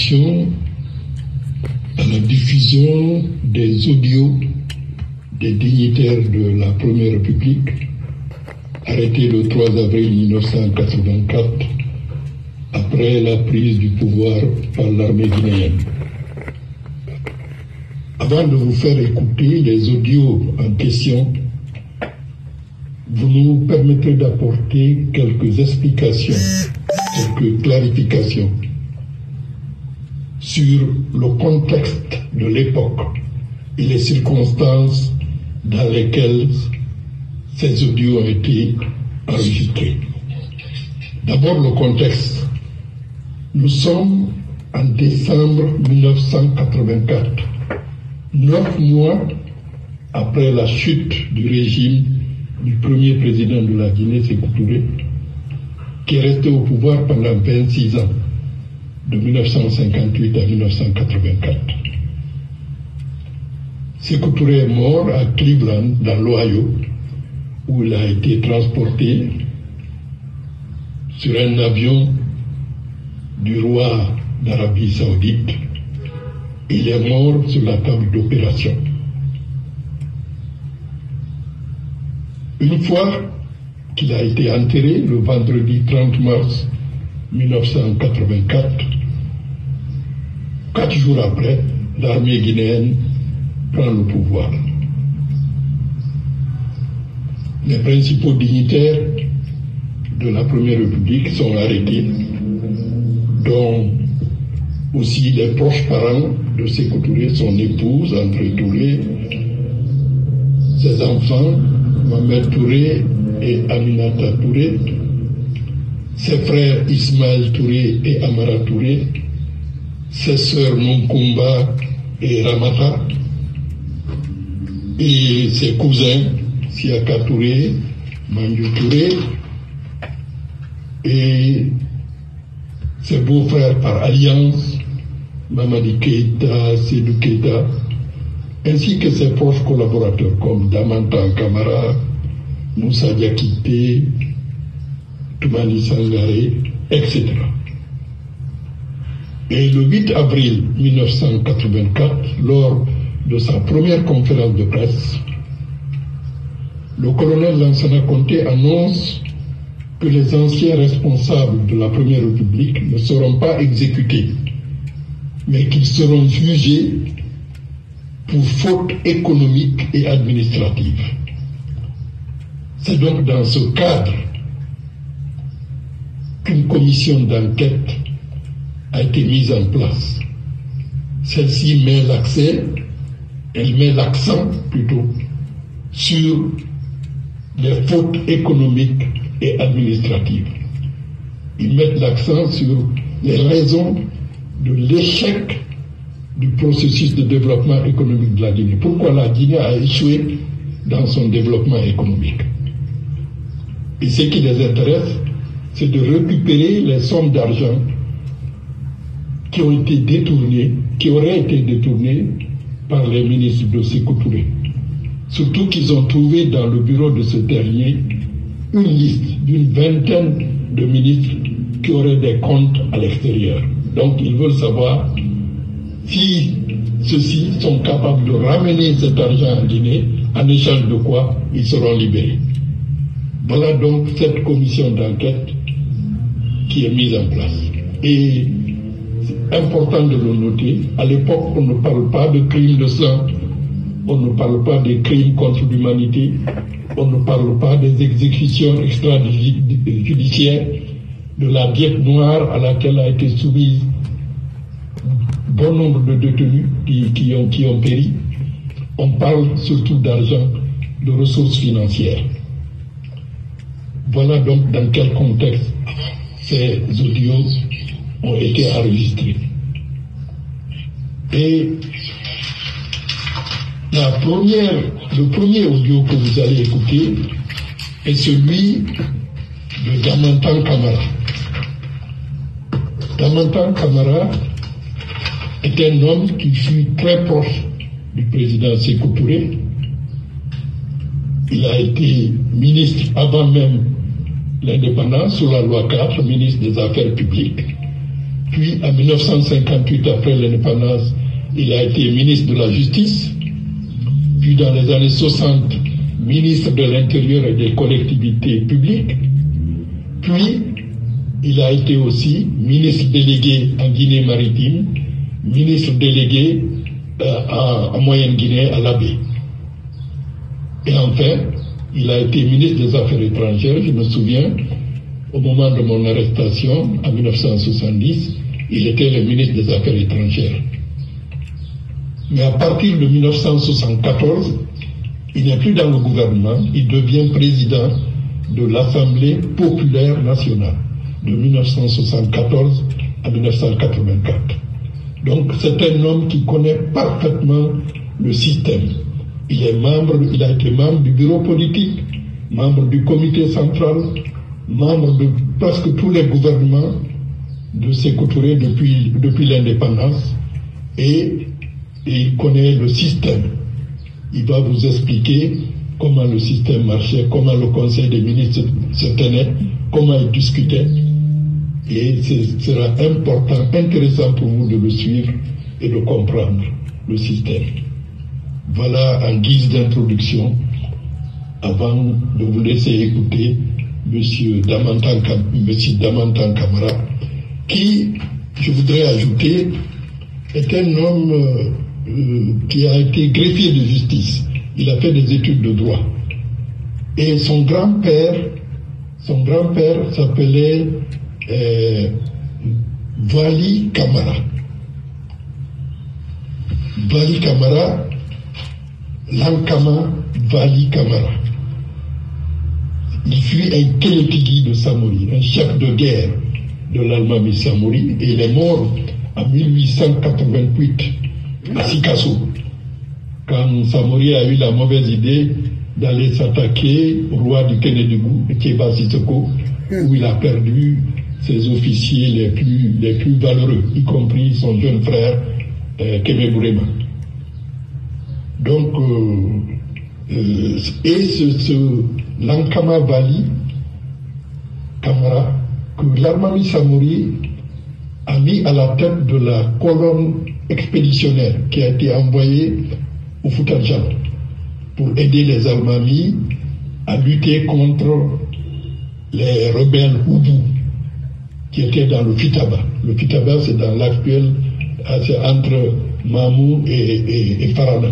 introduction à la diffusion des audios des dignitaires de la Première République, arrêtés le 3 avril 1984, après la prise du pouvoir par l'armée guinéenne. Avant de vous faire écouter les audios en question, vous nous permettrez d'apporter quelques explications, quelques clarifications sur le contexte de l'époque et les circonstances dans lesquelles ces audios ont été enregistrés. D'abord le contexte. Nous sommes en décembre 1984, 9 mois après la chute du régime du premier président de la Guinée, Sékou Touré, qui est resté au pouvoir pendant 26 ans, de 1958 à 1984. Sékou Touré est mort à Cleveland, dans l'Ohio, où il a été transporté sur un avion du roi d'Arabie Saoudite. Il est mort sur la table d'opération. Une fois qu'il a été enterré le vendredi 30 mars 1984, 4 jours après, l'armée guinéenne prend le pouvoir. Les principaux dignitaires de la Première République sont arrêtés, dont aussi les proches parents de Sékou Touré, son épouse, André Touré, ses enfants, Mohamed Touré et Aminata Touré, ses frères Ismaël Touré et Amara Touré, ses sœurs Nonkumba et Ramata, et ses cousins Siaka Touré, Mandiou Touré, et ses beaux-frères par alliance, Mamadi Keïta, Sédou Keïta, ainsi que ses proches collaborateurs comme Damantan Kamara, Moussa Diakité, Toumani Sangaré, etc. Et le 8 avril 1984, lors de sa première conférence de presse, le colonel Lansana Conté annonce que les anciens responsables de la Première République ne seront pas exécutés, mais qu'ils seront jugés pour faute économique et administrative. C'est donc dans ce cadre qu'une commission d'enquête a été mise en place. Celle-ci met l'accent plutôt sur les fautes économiques et administratives. Ils mettent l'accent sur les raisons de l'échec du processus de développement économique de la Guinée. Pourquoi la Guinée a échoué dans son développement économique. Et ce qui les intéresse, c'est de récupérer les sommes d'argent qui ont été détournées, qui auraient été détournées par les ministres de Sékou Touré. Surtout qu'ils ont trouvé dans le bureau de ce dernier une liste d'une vingtaine de ministres qui auraient des comptes à l'extérieur. Donc ils veulent savoir si ceux-ci sont capables de ramener cet argent en Guinée, en échange de quoi ils seront libérés. Voilà donc cette commission d'enquête qui est mise en place. Et c'est important de le noter, à l'époque on ne parle pas de crimes de sang, on ne parle pas des crimes contre l'humanité, on ne parle pas des exécutions extrajudiciaires, de la diète noire à laquelle a été soumise bon nombre de détenus qui ont péri. On parle surtout d'argent, de ressources financières. Voilà donc dans quel contexte ces audios ont été enregistrés. Et le premier audio que vous allez écouter est celui de Damantan Kamara. Damantan Kamara est un homme qui fut très proche du président Sékou Touré. Il a été ministre avant même l'indépendance sous la loi 4, ministre des Affaires publiques. Puis en 1958, après l'indépendance, il a été ministre de la Justice. Puis dans les années 60, ministre de l'Intérieur et des collectivités publiques. Puis il a été aussi ministre délégué en Guinée-Maritime, ministre délégué en Moyenne-Guinée à l'Abbé. Et enfin, il a été ministre des Affaires étrangères. Je me souviens, au moment de mon arrestation, en 1970, il était le ministre des Affaires étrangères. Mais à partir de 1974, il n'est plus dans le gouvernement, il devient président de l'Assemblée populaire nationale de 1974 à 1984. Donc c'est un homme qui connaît parfaitement le système. Il a été membre du bureau politique, membre du comité central, membre de presque tous les gouvernements de Sékou Touré depuis l'indépendance, et il connaît le système. Il va vous expliquer comment le système marchait, comment le Conseil des ministres se tenait, comment il discutait. Et ce sera intéressant pour vous de le suivre et de comprendre le système. Voilà en guise d'introduction, avant de vous laisser écouter M. Damantan Camara, qui, je voudrais ajouter, est un homme qui a été greffier de justice. Il a fait des études de droit. Et son grand-père s'appelait Vali Camara. Vali Camara, Lankama Vali Camara. Il fut un Kélétigui de Samori, un chef de guerre de l'Almami Samori, et il est mort en 1888 à Sikasso, quand Samori a eu la mauvaise idée d'aller s'attaquer au roi du Kénédougou, Kéba Sissoko, où il a perdu ses officiers les plus valeureux, y compris son jeune frère Kémé Bourema. Donc, ce Lankama Vali Camara, que l'Almami Samori a mis à la tête de la colonne expéditionnaire qui a été envoyée au Fouta-Djallon pour aider les Almamis à lutter contre les rebelles Oubou qui étaient dans le Fitaba. Le Fitaba, c'est dans l'actuel, c'est entre Mamou et Farana.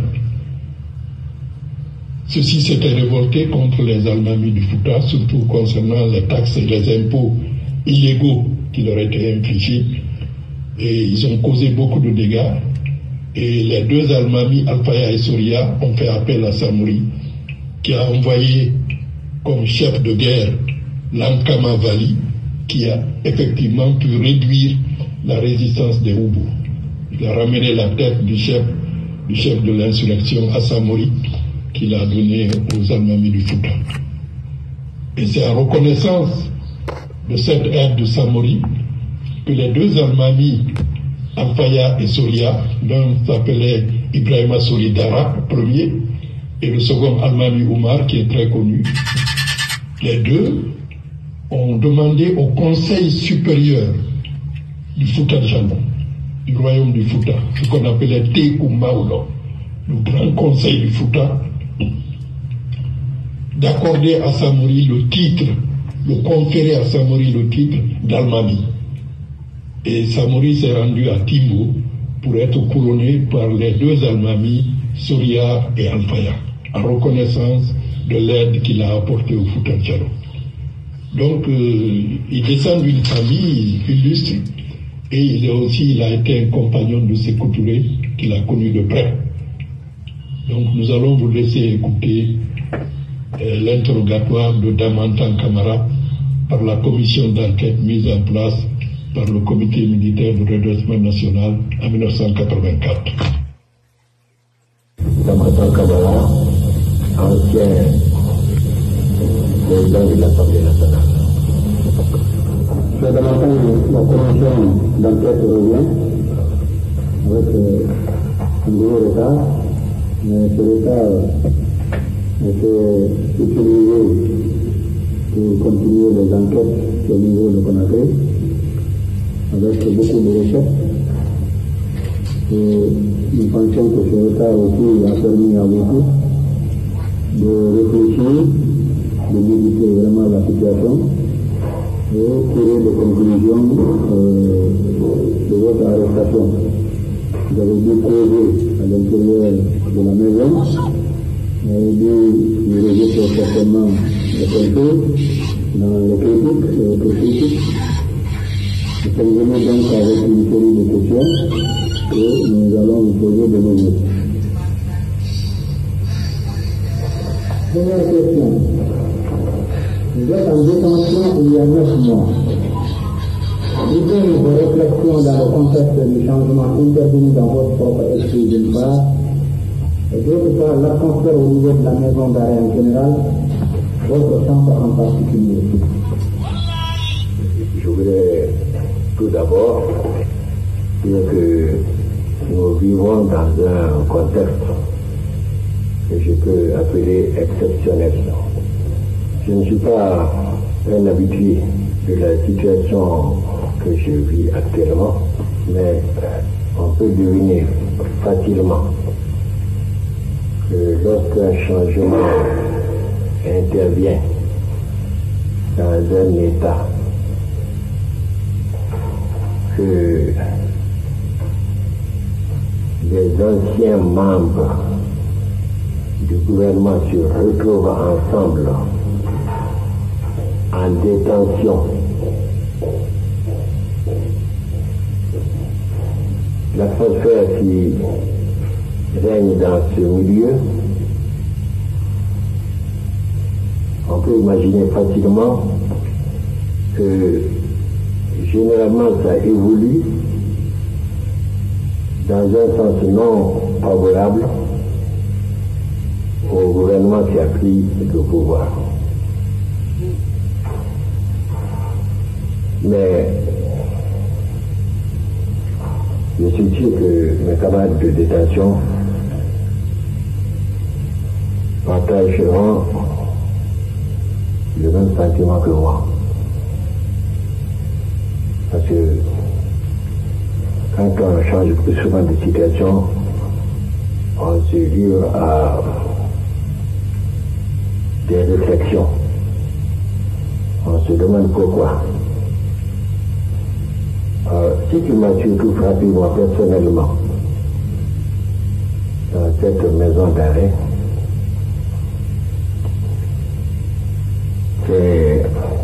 Ceux-ci s'étaient révoltés contre les Almamis du Fouta, surtout concernant les taxes et les impôts illégaux qui leur étaient infligés. Et ils ont causé beaucoup de dégâts. Et les deux Almamis, Alfaya et Soria, ont fait appel à Samori, qui a envoyé comme chef de guerre Lankama Vali, qui a effectivement pu réduire la résistance des Oubou. Il a ramené la tête du chef de l'insurrection à Samori, qu'il a donné aux Almamis du Fouta. Et c'est en reconnaissance de cette aide de Samori que les deux Almamis, Alfaya et Soria, l'un s'appelait Ibrahima Solidara, premier, et le second Almami Oumar, qui est très connu, les deux ont demandé au Conseil supérieur du Fouta-Djallon, du royaume du Fouta, ce qu'on appelait Tekou Maoulon, le grand conseil du Fouta, d'accorder à Samori le conférer à Samori le titre d'Almami. Et Samori s'est rendu à Timbo pour être couronné par les deux Almamis, Soria et Alfaya, en reconnaissance de l'aide qu'il a apportée au Fouta-Djallon. Donc, il descend d'une famille illustre, et il a été un compagnon de Sékou Touré qu'il a connu de près. Donc, nous allons vous laisser écouter l'interrogatoire de Damantan Camara par la commission d'enquête mise en place par le comité militaire de redressement national en 1984. Damantan Camara, ancien président de l'Assemblée nationale. C'est Damantan, la commission d'enquête revient avec un gros retard, mais ce retard était utilisé pour continuer les enquêtes au niveau de Conakry. avec beaucoup de recherches. Et nous pensons que ce retard aussi a permis à beaucoup de réfléchir, de méditer vraiment la situation et tirer des conclusions de votre arrestation. Vous avez dû causer à l'intérieur de la maison, vous avez dû diriger certainement les pensées dans les critiques et les critiques. Nous sommes venus donc avec une série de questions et nous allons vous poser de nouveau. Première question. Vous êtes en détention il y a 9 mois. Dites-nous vos réflexions dans le contexte du changement intervenu dans votre propre esprit d'une part, et d'autre part l'atmosphère au niveau de la maison d'arrêt en général, votre chambre en particulier. Je voudrais tout d'abord dire que nous vivons dans un contexte que je peux appeler exceptionnel. Je ne suis pas un habitué de la situation que je vis actuellement, mais on peut deviner facilement que lorsqu'un changement intervient dans un État, que les anciens membres du gouvernement se retrouvent ensemble en détention. L'atmosphère qui règne dans ce milieu, on peut imaginer facilement que généralement ça évolue dans un sens non favorable au gouvernement qui a pris le pouvoir. Mais je suis sûr que mes camarades de détention partageront le même sentiment que moi. Parce que quand on change plus souvent de situation, on se livre à des réflexions. On se demande pourquoi. Ce qui m'a surtout frappé moi personnellement dans cette maison d'arrêt, c'est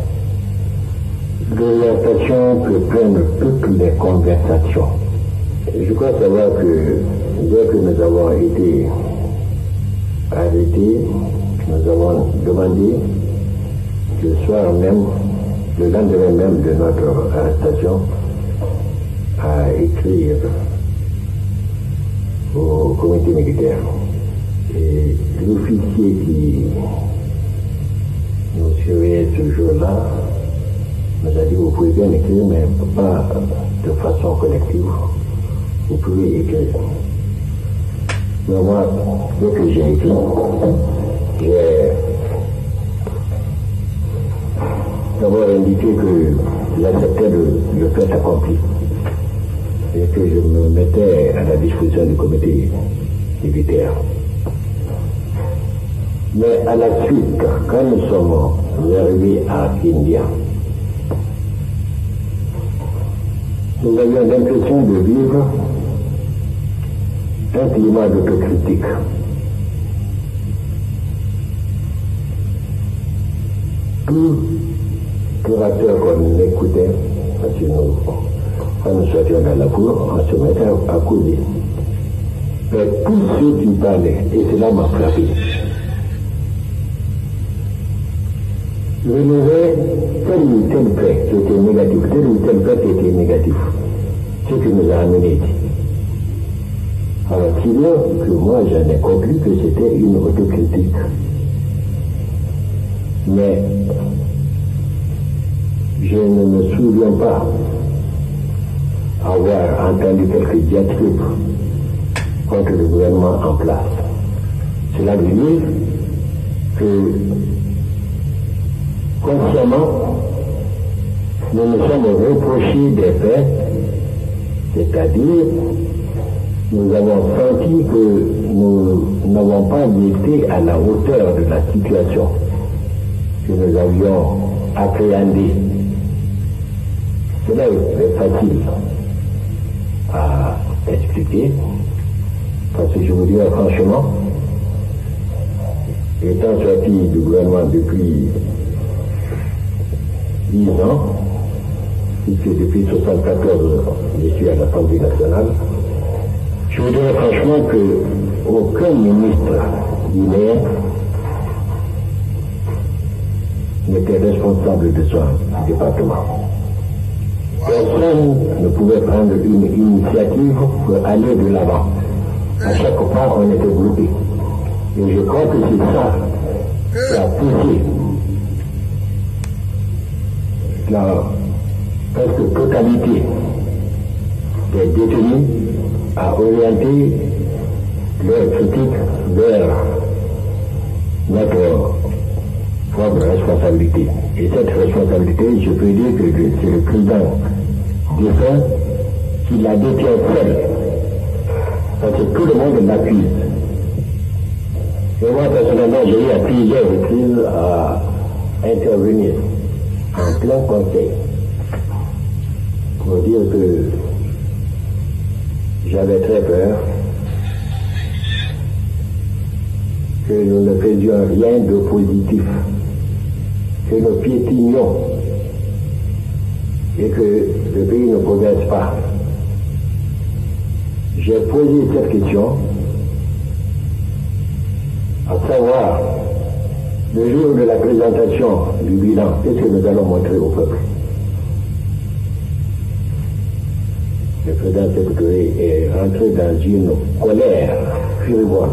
l'orientation que prennent toutes les conversations. Je crois savoir que dès que nous avons été arrêtés, nous avons demandé le soir même, le lendemain même de notre arrestation, à écrire au comité militaire. Et l'officier qui nous surveillait ce jour-là nous a dit: vous pouvez bien écrire, mais pas de façon collective. Vous pouvez écrire. Mais moi, dès que j'ai écrit, j'ai d'abord indiqué que j'acceptais le fait accompli et que je me mettais à la disposition du comité militaire. Mais à la suite, quand nous sommes arrivés à India, nous avions l'impression de vivre un climat d'autocritique. Tout curateur qu'on écoutait, parce que quand nous sortions dans la cour, on se mettait à causer. Mais tous ceux qui parlaient, et cela m'a frappé, relevaient tel ou tel fait qui était négatif, tel ou tel fait qui était négatif. Ce qui nous a amené ici. Alors qu'il y a que moi j'en ai conclu que c'était une autocritique. Mais je ne me souviens pas avoir entendu quelques diatribes contre le gouvernement en place. Cela veut dire que consciemment, nous nous sommes reprochés des faits, c'est-à-dire nous avons senti que nous n'avons pas été à la hauteur de la situation que nous avions appréhendée. Cela est facile à expliquer, parce que je vous dis franchement, étant sorti du gouvernement depuis 10 ans, puisque depuis 1974, je suis à l'Assemblée nationale, je vous dirais franchement qu'aucun ministre guinéen n'était responsable de son département. Personne ne pouvait prendre une initiative pour aller de l'avant. À chaque fois, on était bloqué. Et je crois que c'est ça qui a poussé la presque totalité des détenus à orienter leur critique vers notre propre responsabilité. Et cette responsabilité, je peux dire que c'est le président défunt qui la détient seul. Parce que tout le monde l'accuse. Et moi, personnellement, j'ai eu à plusieurs reprises à intervenir en plein conseil pour dire que j'avais très peur que nous ne faisions rien de positif, que nous piétinions et que le pays ne progresse pas. J'ai posé cette question, à savoir, le jour de la présentation du bilan, qu'est-ce que nous allons montrer au peuple? Le président Sékou Touré est rentré dans une colère furibonde.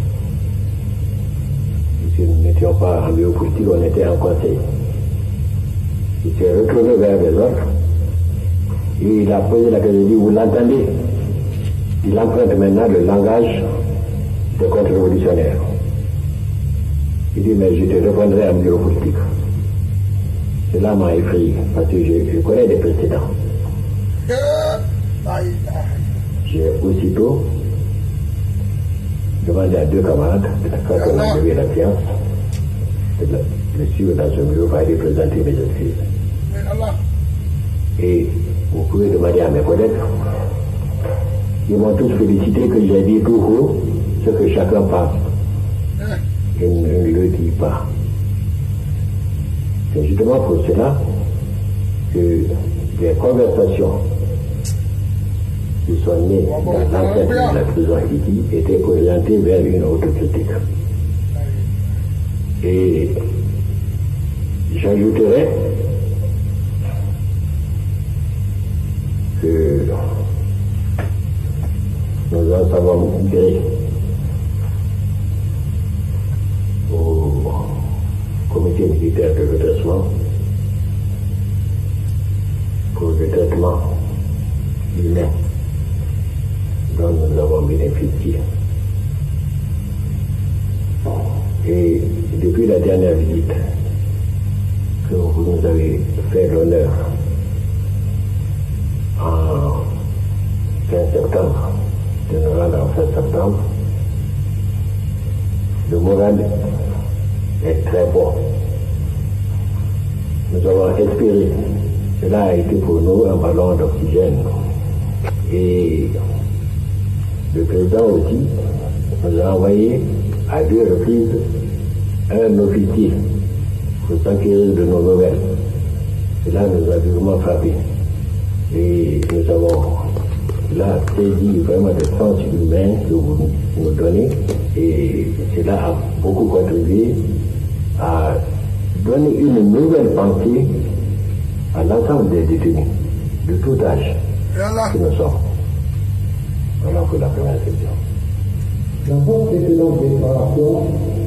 Puisque nous n'étions pas en biopolitique, on était en conseil. Il s'est retourné vers les autres et il a posé la question, il dit, vous l'entendez? Il emprunte maintenant le langage des contre-révolutionnaires. Il dit, mais je te répondrai en biopolitique. Cela m'a effrayé, parce que je connais des précédents. J'ai aussitôt demandé à deux camarades, quand on a levé la séance, de le suivre dans ce bureau pour aller présenter mes excuses. Et vous pouvez demander à mes collègues, ils m'ont tous félicité que j'ai dit tout haut ce que chacun pense. Je ne le dis pas. C'est justement pour cela que les conversations qui sont nées dans l'enquête de la prison Haïti étaient orientées vers une autocritique. Et j'ajouterais que nous en savons gré au comité militaire de redressement pour le traitement humain dont nous avons bénéficié. Et depuis la dernière visite que vous nous avez fait l'honneur en fin septembre, de nous rendre en fin septembre, le moral est très bon. Nous avons espéré. Cela a été pour nous un ballon d'oxygène. Et le président aussi nous a envoyé à 2 reprises un officier pour s'enquérir de nos nouvelles. Cela nous a durement frappé. Et nous avons là saisi vraiment le sens humain que vous nous donnez. Et cela a beaucoup contribué à donner une nouvelle pensée à l'ensemble des détenus, de tout âge que nous sommes. Voilà pour la première question. Dans votre précédente déclaration,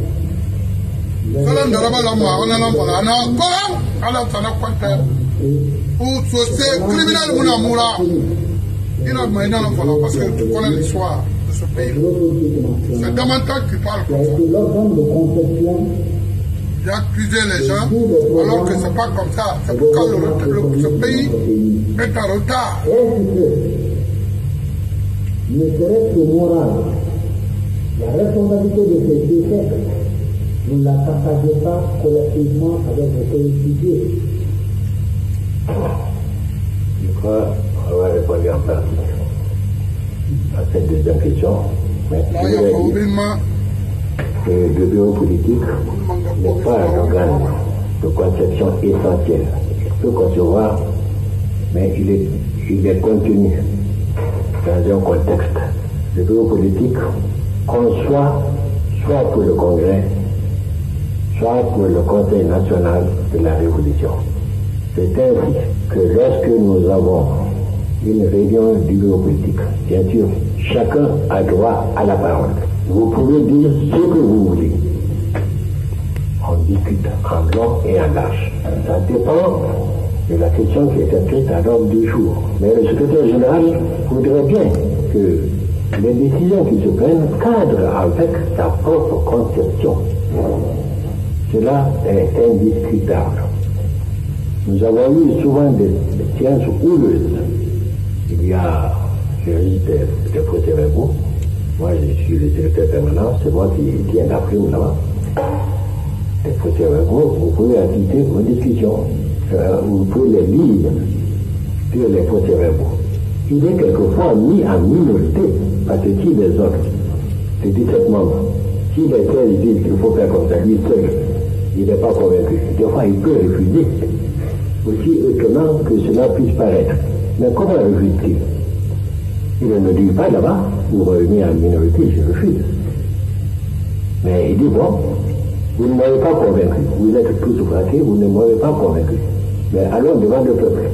parce que tu connais l'histoire de ce pays. C'est davantage qui parle comme ça. l'organe de conception d'accuser les gens, alors que ce n'est pas comme ça. C'est pourquoi ce pays est en retard. Ne serait-ce que moral, la responsabilité de ces défaites, vous ne la partagez pas collectivement avec vos coéquipiers. Je crois avoir répondu en partie à cette deuxième question. Mais le bureau politique n'est pas un organe de conception essentielle. Il peut concevoir, mais il est contenu dans un contexte. Le bureau politique conçoit soit pour le Congrès, soit pour le Conseil national de la Révolution. C'est ainsi que lorsque nous avons une réunion du bureau politique, bien sûr, chacun a droit à la parole. Vous pouvez dire ce que vous voulez. On discute en long et en large. Ça dépend de la question qui est inscrite à l'ordre du jour. Mais le secrétaire général voudrait bien que les décisions qui se prennent cadrent avec sa propre conception. Cela est indiscutable. Nous avons eu souvent des séances houleuses. Il y a des procès-verbaux. Moi, je suis le secrétaire permanent, c'est moi qui tiens la prime là-bas. Les procès-verbaux, vous pouvez assister aux discussions. Vous pouvez les lire sur les procès-verbaux. Il est quelquefois mis en minorité, parce que si les autres, les 17 membres, si les 13 disent qu'il faut faire comme ça, lui seul, il n'est pas convaincu. Des fois, il peut refuser. Aussi étonnant que cela puisse paraître. Mais comment refuse-t-il? Il ne dit pas là-bas, vous m'avez mis en minorité, je refuse. Mais il dit, bon, vous ne m'avez pas convaincu. Vous êtes tous frappés, vous ne m'avez pas convaincu. Mais allons devant le peuple.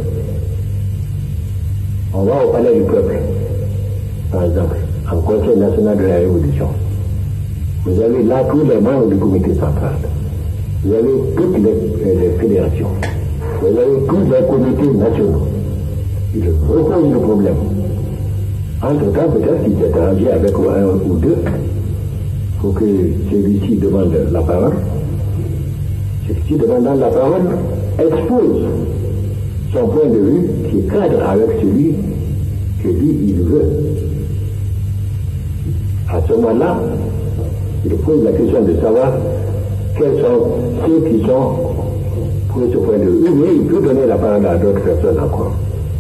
On va au palais du peuple, par exemple, en Conseil national de la Révolution. Vous avez là tous les membres du comité central. Vous avez toutes les fédérations. Vous avez tous les comités nationaux. Il repose le problème. Entre-temps, peut-être qu'il s'est arrangé avec un ou deux. Il faut que celui-ci demande la parole. Celui-ci demandant la parole expose son point de vue qui cadre avec celui que lui, il veut. À ce moment-là, il pose la question de savoir quels sont ceux qui sont pour ce point de vue. Mais il peut donner la parole à d'autres personnes encore.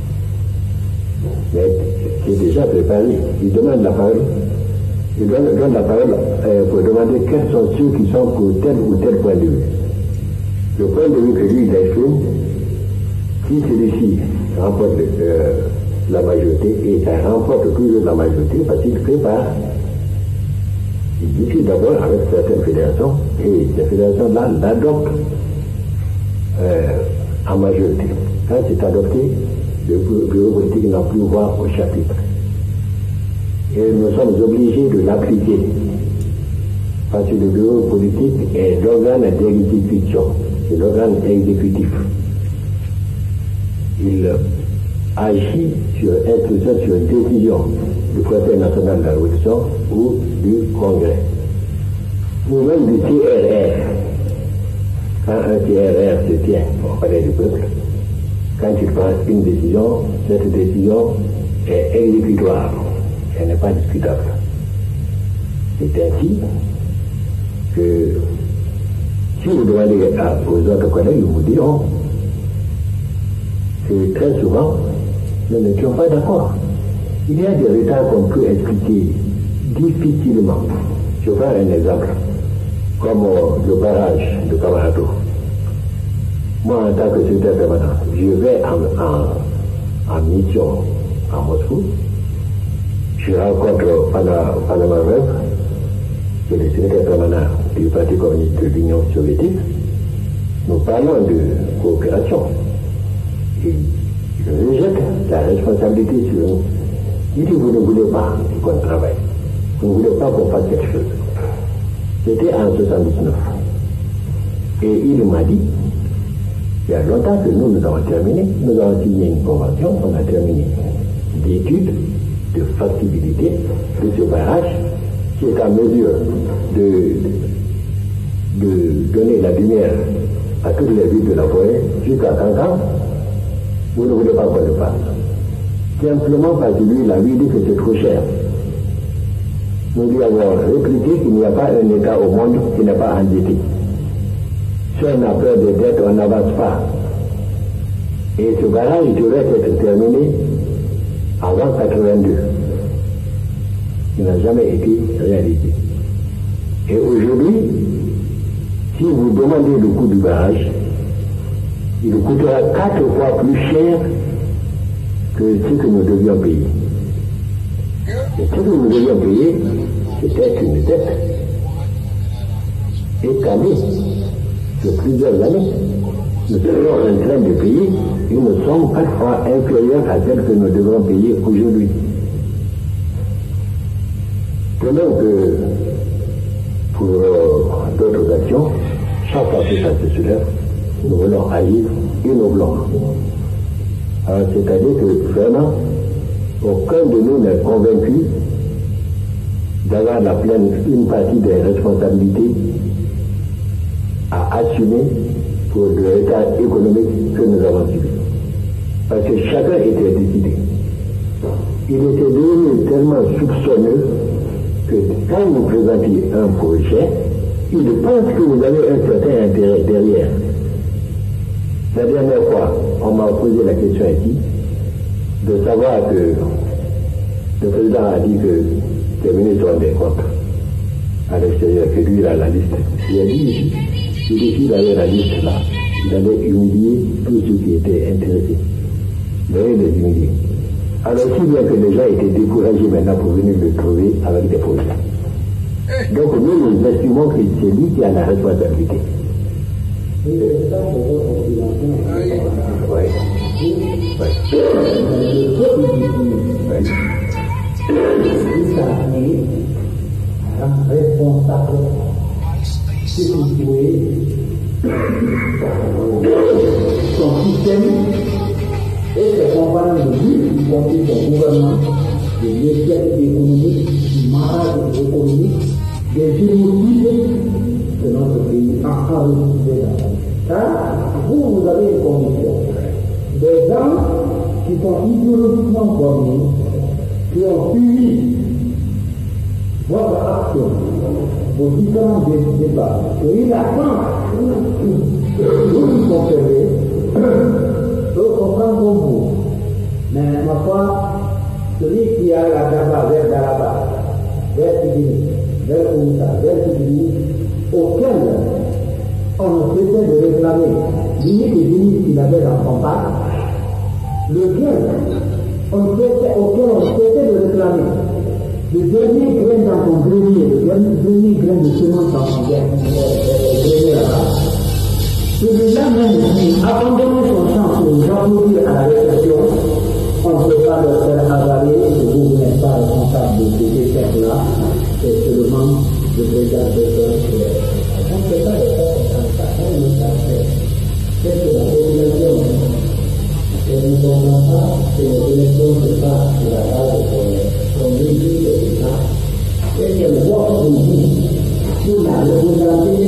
Mais c'est déjà préparé. Il demande la parole. Il donne la parole pour demander quels sont ceux qui sont pour tel ou tel point de vue. Le point de vue que lui, il exprime, si celui-ci remporte la majorité, et ça remporte toujours la majorité, parce qu'il prépare, il discute d'abord avec certaines fédérations, et ces fédérations-là l'adoptent en majorité. Quand c'est adopté, le bureau politique n'a plus voix au chapitre. Et nous sommes obligés de l'appliquer. Parce que le bureau politique est l'organe d'exécution, c'est l'organe exécutif. Il agit sur instruction, sur décision du Conseil national de la Révolution ou du Congrès. Ou même du TRR. Quand un TRR se tient au palais du peuple, quand il prend une décision, cette décision est exécutoire. Elle n'est pas discutable. C'est ainsi que si vous demandez aux autres collègues, ils vous diront que très souvent, nous n'étions pas d'accord. Il y a des retards qu'on peut expliquer difficilement. Je vais faire un exemple, comme le barrage de Camarado. Moi, en tant que secrétaire permanent, je vais en mission à Moscou. Je rencontre Panamarev, qui est le secrétaire permanent du Parti communiste de l'Union soviétique. Nous parlons de coopération. Il rejette la responsabilité sur nous. Il dit, vous ne voulez pas qu'on travaille. Vous ne voulez pas qu'on fasse quelque chose. C'était en 1979. Et il m'a dit, il y a longtemps que nous avons terminé, nous avons signé une convention, on a terminé d'études de factibilité de ce barrage qui est en mesure de donner la lumière à toutes les villes de la forêt jusqu'à Cancan, vous ne voulez pas qu'on le fasse. Simplement parce que lui, la vie dit que c'est trop cher. Nous lui avons répliqué qu'il n'y a pas un État au monde qui n'est pas endetté. Si on a peur des dettes, on n'avance pas. Et ce barrage devrait être terminé avant 82. Il n'a jamais été réalisé. Et aujourd'hui, si vous demandez le coût du barrage, il coûtera 4 fois plus cher que ce que nous devions payer. Et ce que nous devions payer, c'était une dette étalée sur plusieurs années. Nous serions en train de payer une somme 4 fois inférieure à celle que nous devons payer aujourd'hui. De même que pour d'autres actions, chaque fois que ça se soulève, nous voulons agir innocemment. Alors, c'est-à-dire que vraiment, aucun de nous n'est convaincu d'avoir une partie des responsabilités à assumer pour l'état économique que nous avons subi. Parce que chacun était décidé. Il était devenu tellement soupçonneux que quand vous présentez un projet, il pense que vous avez un certain intérêt derrière. La dernière fois, on m'a posé la question ici, de savoir que le président a dit que les ministres ont des comptes à l'extérieur, que lui il a la liste. Il a dit ici, s'il avait la liste là, il allait humilier tous ceux qui étaient intéressés. Il allait les humilier. Alors si bien que les gens étaient découragés maintenant pour venir le trouver avec des projets. Donc nous estimons que c'est lui qui a la responsabilité. Oui. Responsable, situé son système et ses comparants de vie, y compris son gouvernement, de l'échec économique, du marasme économique, des génocides que notre pays a enregistré dans la vie. Car vous avez une condition. Des gens qui sont idéologiquement formés, qui ont suivi votre action, vos différents débats, et il attend que vous nous conservez, peut comprendre comme vous. Mais ma foi, celui qui a la Daba vers Daraba, vers Tigini, vers Oussa, vers Tigini, auquel on ne cessait de réclamer l'unique et l'unique qu'il avait dans son parc, lequel auquel on cessait de réclamer le dernier grain dans ton grenier, le dernier grain de semence dans ton grenier là-bas, celui-là même qui abandonne son champ pour nous applaudir à la réflexion, on ne peut pas le faire avaler, et vous n'êtes pas responsable de ces défaites-là, c'est seulement le président de l'autre. On ne peut pas le faire comme ça, on ne peut pas le faire. C'est que la population, elle ne comprend pas que les élections se passent sur la base de son véhicule de l'État, et qu'elle voit pour vous, sur la représentée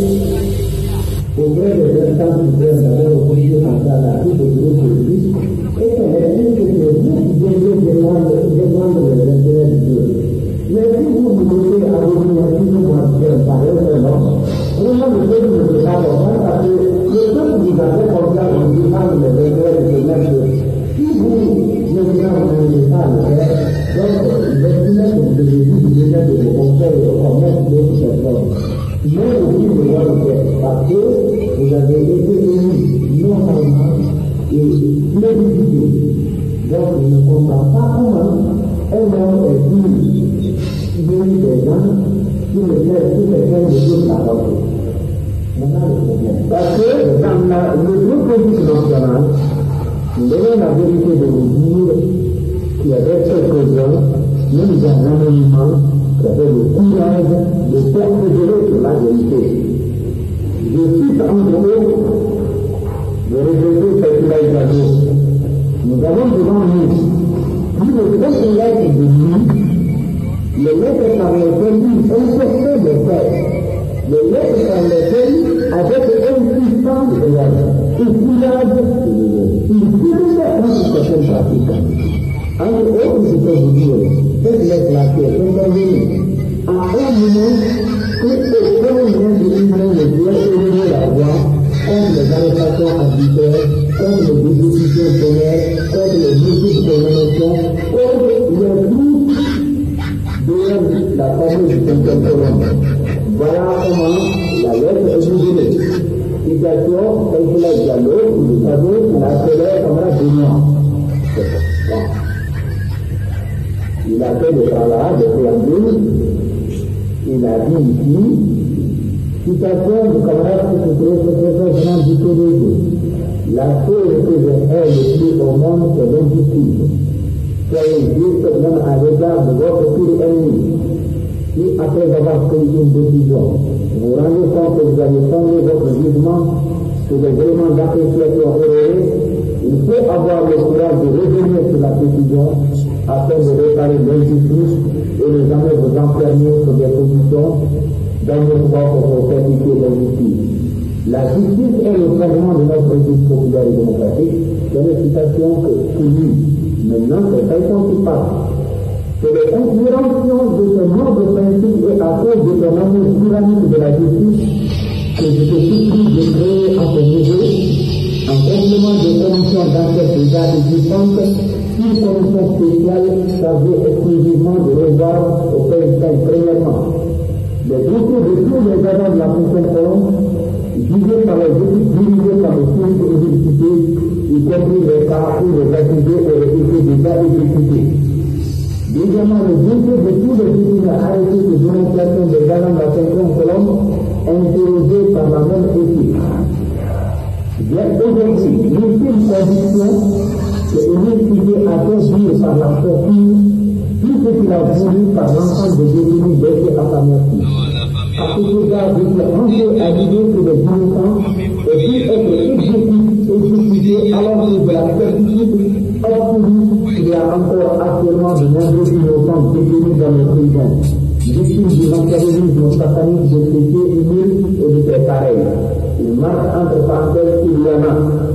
auprès des instances suprêmes d'abord au police central à tout le bureau politique, et qu'elle estime que c'est vous qui devez défendre les intérêts du peuple. Mais si vous voulez abonner à tout le monde par référence, vraiment le peuple ne peut pas comprendre parce que le peuple vous a fait confiance en défendre les intérêts de ce même peuple. Si vous ne voulez pas le faire, donc l'estimation que vous devez dire de vos conseils et de commettre d'autres personnes. Mais aussi de voir le faire parce que vous avez été élu non seulement et plébiscité. Donc je ne comprends pas comment un homme est venu des gens qui ne laissent tous les gens de toute la porte. Maintenant le problème. Parce que dans le groupe politique national, nous avons la vérité de vous dire qu'il y avait quelques-uns, même dans l'anonymat, qui avaient le courage de persévérer sur la vérité. Je cite entre autres le regretté Fethullah Ibrahim. Nous avons devant nous plus de 20 lettres de lui, les lettres avaient permis un certain de faire les lettres sont les feuilles avec insistance réelle. Il soulage, il soulage dans certaines pratiques. Entre autres, je peux vous dire, cette lettre-là qui est intervenue à un moment que aucun moyen de livrer le Dieu élever la voix contre les arrestations arbitraires, contre les décisions pénales, contre les multiples condamnations, contre les groupes de la famille du 5e colonne. Voilà comment la lettre est déroulée. Citation, Saïfullah Diallo, vous savez, il a appelé camarade Benoît. Il a fait des travaux de préambule. Il a dit ici, citation du camarade professeur Jean Dutouré. La chose que je hais le plus au monde, c'est l'injustice. Soyez juste même à l'égard de votre pire ennemi. Si après avoir pris une décision, vous rendez compte que vous avez fondé votre jugement sur des éléments d'appréciation erronés, il faut avoir le courage de revenir sur la décision afin de réparer l'injustice et ne jamais vous enfermer sur des positions dans le droit pour perpétuer l'injustice. La justice est le fondement de notre République populaire et démocratique. C'est une citation que lit. Maintenant, c'est Tyson qui parle. C'est les inspirations de ce noble principe et à cause de ton amour tyrannique de la justice que je te supplie de créer à ton niveau, en complément de commissions d'enquête déjà existantes, une commission spéciale chargée exclusivement de revoir au pays premièrement les dossiers de tous les agents de la fonction colonne, jugés par les équipes dirigées par le service exécutif, y compris les cas où les accusés auraient été déjà exécutés. Deuxièmement, le dossier de tous les détenus arrêtés de dénonciation des agents de la fonction colonne, interrogés par la même équipe. Bien aujourd'hui, l'ultime condition, c'est une étude à faire par la fortune tout ce qu'il a voulu par l'ensemble des détenus laissés à sa merci. À ce égard, je suis rentré à l'idée que les innocents aient pu être exécutés alors que de la certitude obtenue qu'il y a encore actuellement de nombreux innocents détenus dans les prisons, victimes du matérialisme satanique de ces pieds humides et de ses pareils. Il marque entre parenthèses qu'il y en a.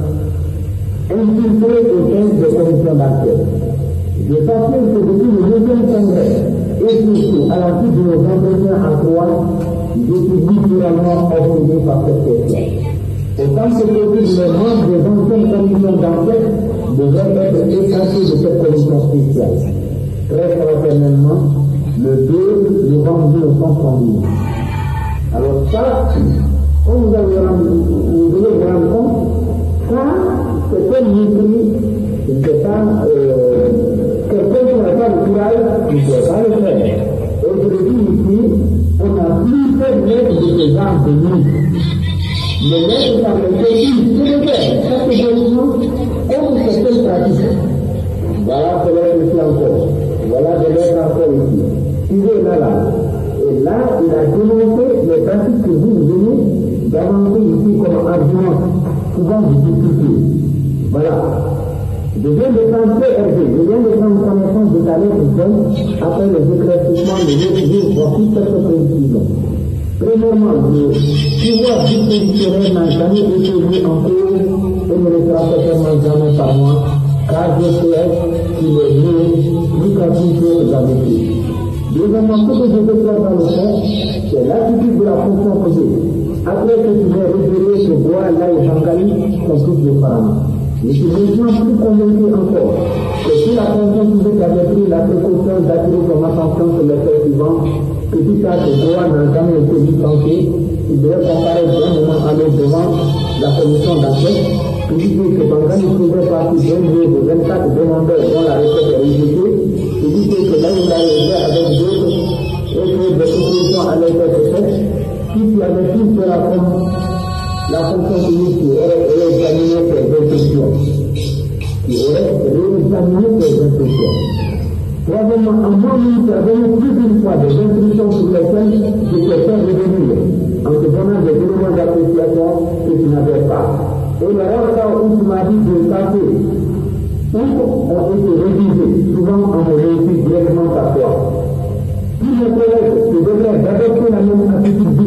Infiltré au sein des commissions d'enquête. Je t'assure que depuis le deuxième congrès, et surtout à la suite de nos entretiens à Troyes, je suis littéralement obsédé par cette question. Autant que possible, les membres des anciennes commissions d'enquête devraient être écartés de cette commission spéciale. Très fraternellement, le 2 novembre 1970. Alors ça, comme vous devez vous rendre compte, ça, c'est un mépris, ce n'est pas quelqu'un qui n'a pas le courage, il ne peut pas le faire. Aujourd'hui, ici, on n'a plus fait mettre de ces armes de nuit. Les lettres par lesquelles ils se faire, catégoriquement, ont certaines pratiques. Voilà des lettres ici encore. Voilà des lettres encore ici. Il est là. Et là, il a dénoncé les pratiques que vous venez d'avancer ici comme argument, souvent vous discuter. Voilà. Je viens de prendre connaissance de ta lettre après les éclaircissements de l'autre jour. Voici cette précision. Premièrement, le pouvoir dispositionnaire n'a jamais été mis en cause et ne le sera certainement jamais par moi, car je sais qu'il est mieux lucratif que jamais fait. Deuxièmement, ce que je déclare dans le fond, c'est l'attitude de la fonction posée. Après que tu m'aies révélé que Bois, là et Sangali sont tous les parents. Je suis maintenant plus convaincu encore que si la fonction publique avait pris la précaution d'attirer son attention sur les faits suivants, que tout ça que Bois n'a jamais été licencié, il devrait comparaître d'un moment à l'autre devant la commission d'enquête, qui disait que Bangani faisait partie d'un lieu de 24 demandeurs dont la requête est rejetée, qui disait que là il a été avec d'autres et que des propositions allaient être faites, si tu avais pu faire la fonction publique qui aurait réexaminé ses instructions. Troisièmement, en moi-même, tu as donné plus d'une fois des instructions sur lesquelles je t'ai fait revenir, en te donnant des éléments d'appréciation que tu n'avais pas. Et les rares où tu m'as dit de passer, ont été révisés, souvent en réussit directement par toi. Tous mes collègues, tu devrais adopter la même attitude vis-à-vis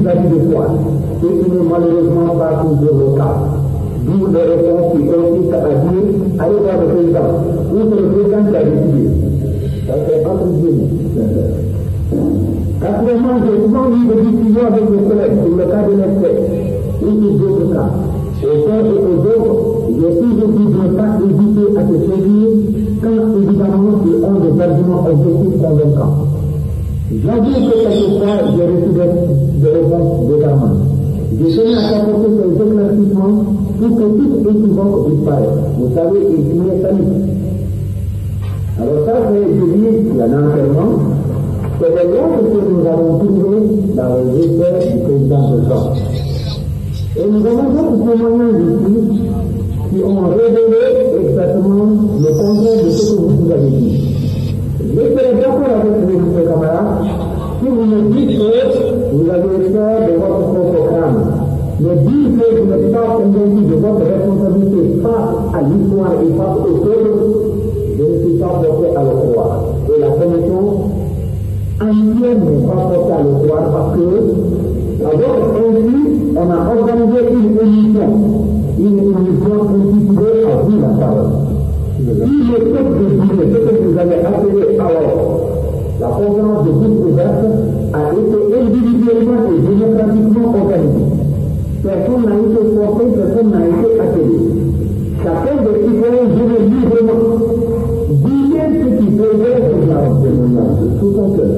s'agit de quoi? Ce qui n'est malheureusement pas toujours le cas. D'où les réponses qui consistent à dire allez voir le président, ou c'est le président qui a décidé. Ça c'est entre guillemets. Quatrièmement, j'ai souvent eu des discussions avec mes collègues sur le cas de l'espèce, ou sur d'autres cas. Au sein et aux autres, j'ai toujours dit de ne pas hésiter à se saisir quand évidemment ils ont des arguments objectifs convaincants. J'avoue que quelquefois j'ai reçu des réponses déterminantes. Je tenais à apporter ces éclaircissements pour que tout équivoque disparaisse. Vous savez, il finit salique. Alors ça, c'est de dire qu'il y en a actuellement, c'est des lois que nous avons trouvées dans le réseau du président de France. Et nous avons beaucoup de moyens ici qui ont révélé exactement le contraire de ce que vous avez dit. Je serai d'accord avec mes camarades si vous me dites que vous avez peur de votre propre crâne. Mais dire que vous n'êtes pas convaincu de votre responsabilité face à l'histoire et face au peuple, je ne suis pas porté à le croire. Et la commission entière n'est pas portée à le croire parce que d'abord, ainsi, on a organisé une émission intitulée à vous la parole. Si le peuple de Guinée, ce que vous avez appelé alors la conférence de bouche ouverte, a été individuellement et démocratiquement organisée. Personne n'a été forcé, personne n'a été appelé. Chacun des citoyens venait librement dire ce qui faisait de tout son cœur.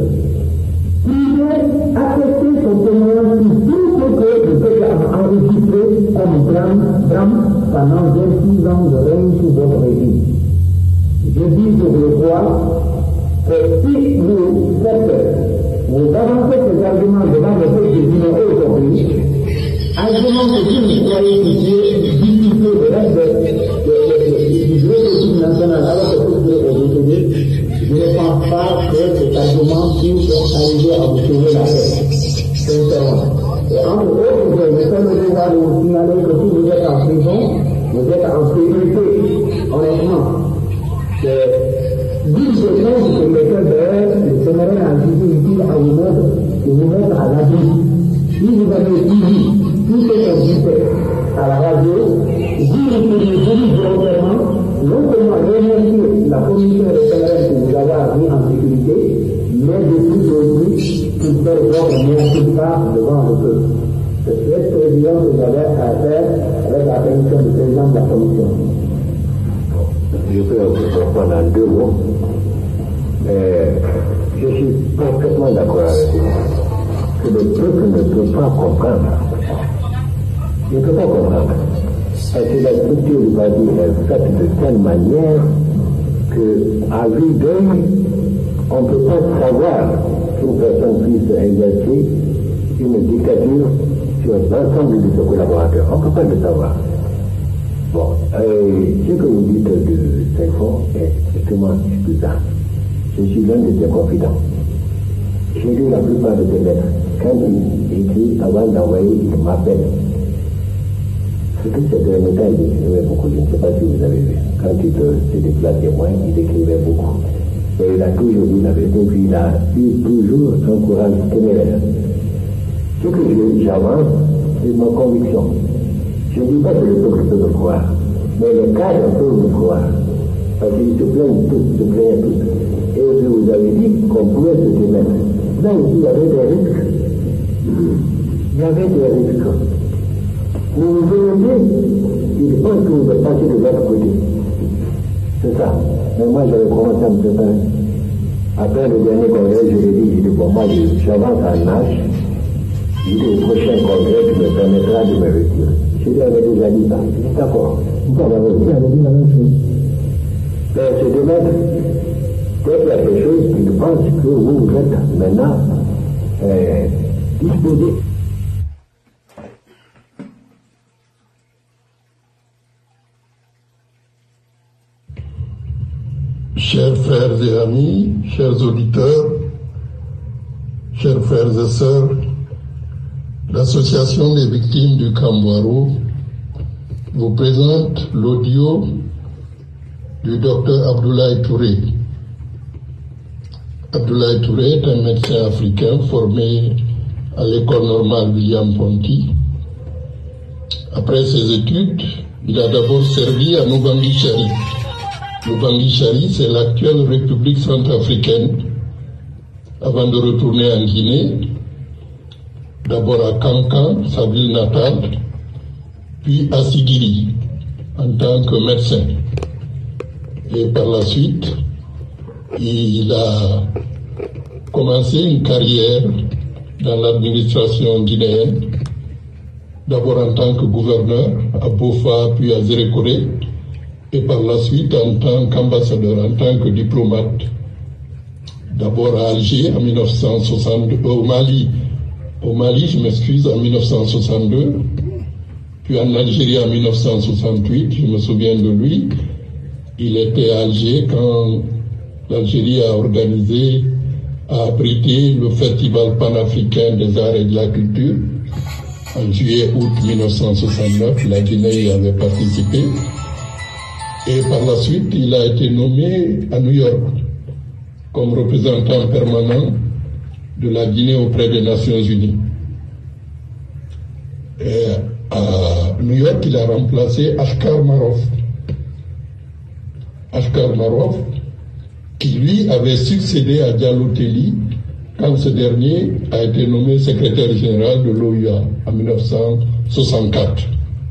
Accepter son témoignage sur tout ce que le peuple a enregistré comme drame pendant 26 ans de règne sous votre régime. Je dis que je crois que si vous avancez ces arguments devant le peuple de Guinée aujourd'hui, argument que si vous croyez que diffuser le reste du réseau national alors que vous pouvez aujourd'hui, je ne pense pas que cet argument puisse arriver à vous sauver la tête. Sincèrement. Et entre autres, je me permets de vous signaler que si vous êtes en prison, vous êtes en sécurité. Honnêtement, c'est d'une chose que quelqu'un de serait en difficulté à vous mettre à l'abri. Si vous avez suivi tout ce qu'on disait à la radio, vous reconnaissez volontairement, non seulement remercier la commission de PRM que vous avez mis en sécurité, mais de plus aussi pour faire votre merci devant le peuple. C'est cette prévision que j'avais à faire avec la permission du président de la commission. Je peux reprendre en 2 mots. Je suis parfaitement d'accord avec vous que le peuple ne peut pas comprendre. Il ne peut pas comprendre. Parce que la structure du parti est faite de telle manière qu'à vue d'œil, on ne peut pas savoir qu'une personne puisse exercer une dictature sur l'ensemble de ses collaborateurs. On ne peut pas le savoir. Bon, ce que vous dites de Saint-Fond est extrêmement excusant. Je suis l'un de ses confidents. J'ai lu la plupart de ses lettres. Quand il écrit, avant d'envoyer, il m'appelle. Surtout ces derniers temps, il écrivait beaucoup. Je ne sais pas si vous avez vu. Quand il se déplaçait moins, il écrivait beaucoup. Et il a toujours dit la vérité, puis il a eu toujours un courage téméraire. Ce que j'avance, c'est ma conviction. Je ne dis pas que le peuple peut me croire, mais les cadres peuvent me croire. Parce qu'ils se plaignent tous, se plaignent tous. Et je vous avais dit qu'on pouvait se démettre. Là aussi, il y avait des risques. Il y avait des risques. Vous vous demandez, ils pensent que vous êtes passé de l'autre côté. C'est ça. Mais moi, j'avais commencé à me préparer. Après le dernier congrès, je l'ai dit, bon, moi, j'avance en âge. Je dis au prochain congrès, tu me permettras de me retirer. Je lui avais déjà dit ça. Je dis d'accord. Vous avez aussi dit la même chose. Mais c'est de mettre, dès qu'il y a quelque chose, il pense que vous êtes maintenant disposé. Chers frères et amis, chers auditeurs, chers frères et sœurs, l'Association des victimes du Kambouaro vous présente l'audio du docteur Abdoulaye Touré. Abdoulaye Touré est un médecin africain formé à l'école normale William Ponty. Après ses études, il a d'abord servi à Noubanguichari. Noubanguichari, c'est l'actuelle République centrafricaine, avant de retourner en Guinée, d'abord à Kankan, sa ville natale, puis à Sigiri, en tant que médecin. Et par la suite, il a commencé une carrière dans l'administration guinéenne, d'abord en tant que gouverneur à Bofa, puis à Zérékoré, et par la suite en tant qu'ambassadeur, en tant que diplomate. D'abord à Alger en 1962, au Mali, je m'excuse, en 1962, puis en Algérie en 1968, je me souviens de lui. Il était à Alger quand l'Algérie a abrité le Festival panafricain des arts et de la culture. En juillet-août 1969, la Guinée y avait participé. Et par la suite, il a été nommé à New York comme représentant permanent de la Guinée auprès des Nations Unies. Et à New York, il a remplacé Ashkar Marov. Ashkar Marov, qui lui avait succédé à Diallo Telli quand ce dernier a été nommé secrétaire général de l'OUA en 1964.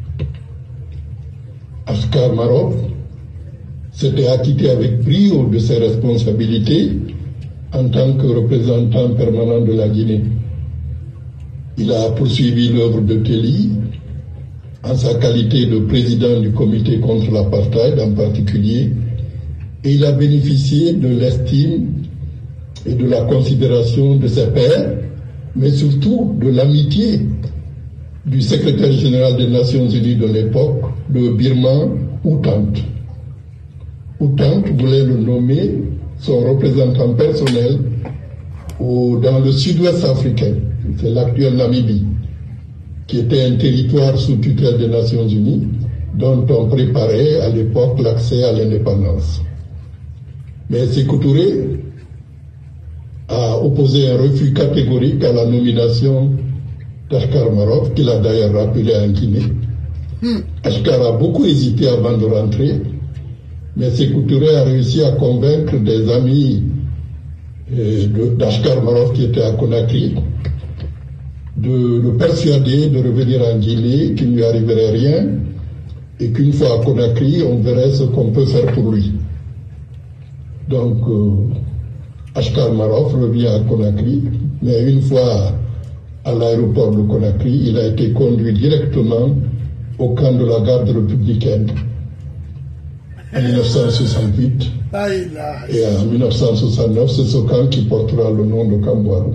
Ashkar Marov s'était acquitté avec brio de ses responsabilités en tant que représentant permanent de la Guinée. Il a poursuivi l'œuvre de Telli en sa qualité de président du comité contre l'apartheid en particulier, et il a bénéficié de l'estime et de la considération de ses pairs, mais surtout de l'amitié du secrétaire général des Nations Unies de l'époque, de Birman Outant. Outant voulait le nommer son représentant personnel dans le sud-ouest africain, c'est l'actuelle Namibie, qui était un territoire sous tutelle des Nations Unies, dont on préparait à l'époque l'accès à l'indépendance. Mais Sékou Touré a opposé un refus catégorique à la nomination d'Ashkar Marov, qu'il a d'ailleurs rappelé en Guinée. Ashkar a beaucoup hésité avant de rentrer, mais Sékou Touré a réussi à convaincre des amis d'Ashkar Marov qui étaient à Conakry de le persuader de revenir en Guinée, qu'il ne lui arriverait rien, et qu'une fois à Conakry, on verrait ce qu'on peut faire pour lui. Donc, Ashkar Marov revient à Conakry, mais une fois à l'aéroport de Conakry, il a été conduit directement au camp de la garde républicaine en 1968. Et en 1969, c'est ce camp qui portera le nom de Kambouarou.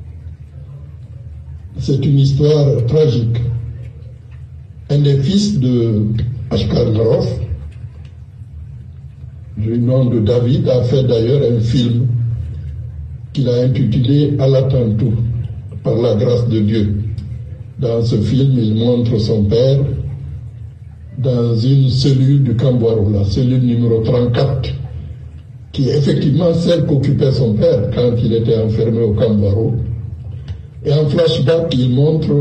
C'est une histoire tragique. Un des fils de Ashkar Marov, du nom de David, a fait d'ailleurs un film qu'il a intitulé Alatantou, par la grâce de Dieu. Dans ce film, il montre son père dans une cellule du Kambouarou, la cellule numéro 34, qui est effectivement celle qu'occupait son père quand il était enfermé au Kambouarou. Et en flashback, il montre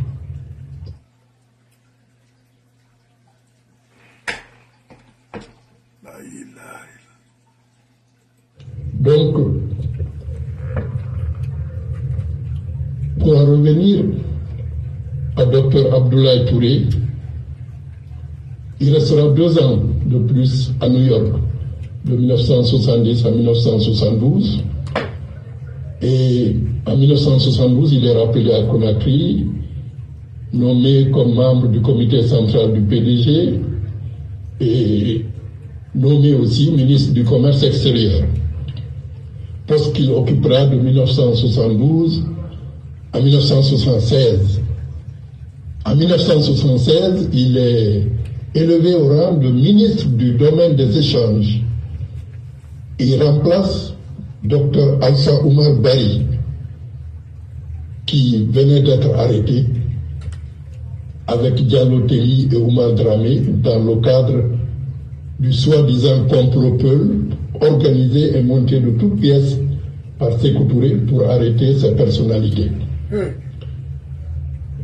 donc, pour en revenir à Dr Abdoulaye Touré, il restera 2 ans de plus à New York, de 1970 à 1972. Et en 1972, il est rappelé à Conakry, nommé comme membre du comité central du PDG et nommé aussi ministre du Commerce extérieur, poste qu'il occupera de 1972 à 1976. En 1976, il est élevé au rang de ministre du domaine des échanges. Il remplace Dr Alpha Oumar Bari, qui venait d'être arrêté avec Diallo Telli et Oumar Dramé dans le cadre du soi-disant complot Peul, organisé et monté de toutes pièces par Sékou Touré pour arrêter ses personnalités.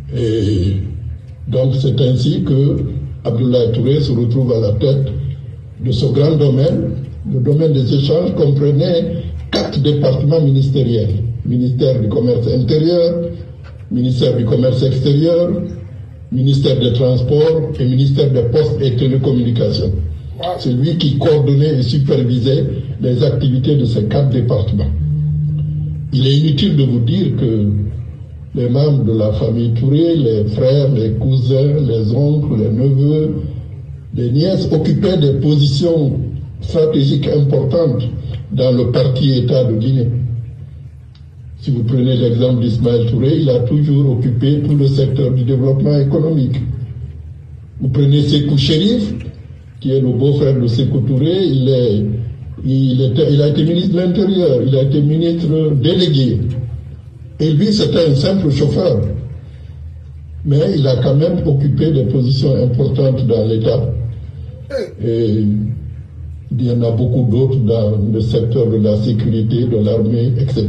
Et donc c'est ainsi que Abdoulaye Touré se retrouve à la tête de ce grand domaine. Le domaine des échanges comprenait 4 départements ministériels. Ministère du commerce intérieur, ministère du commerce extérieur, ministère des transports et ministère des postes et télécommunications. C'est lui qui coordonnait et supervisait les activités de ces 4 départements. Il est inutile de vous dire que les membres de la famille Touré, les frères, les cousins, les oncles, les neveux, les nièces occupaient des positions stratégiques importantes dans le parti-État de Guinée. Si vous prenez l'exemple d'Ismaël Touré, il a toujours occupé tout le secteur du développement économique. Vous prenez Sékou Chérif, qui est le beau-frère de Sékou Touré, il a été ministre de l'Intérieur, il a été ministre délégué. Et lui, c'était un simple chauffeur. Mais il a quand même occupé des positions importantes dans l'État. Et il y en a beaucoup d'autres dans le secteur de la sécurité, de l'armée, etc.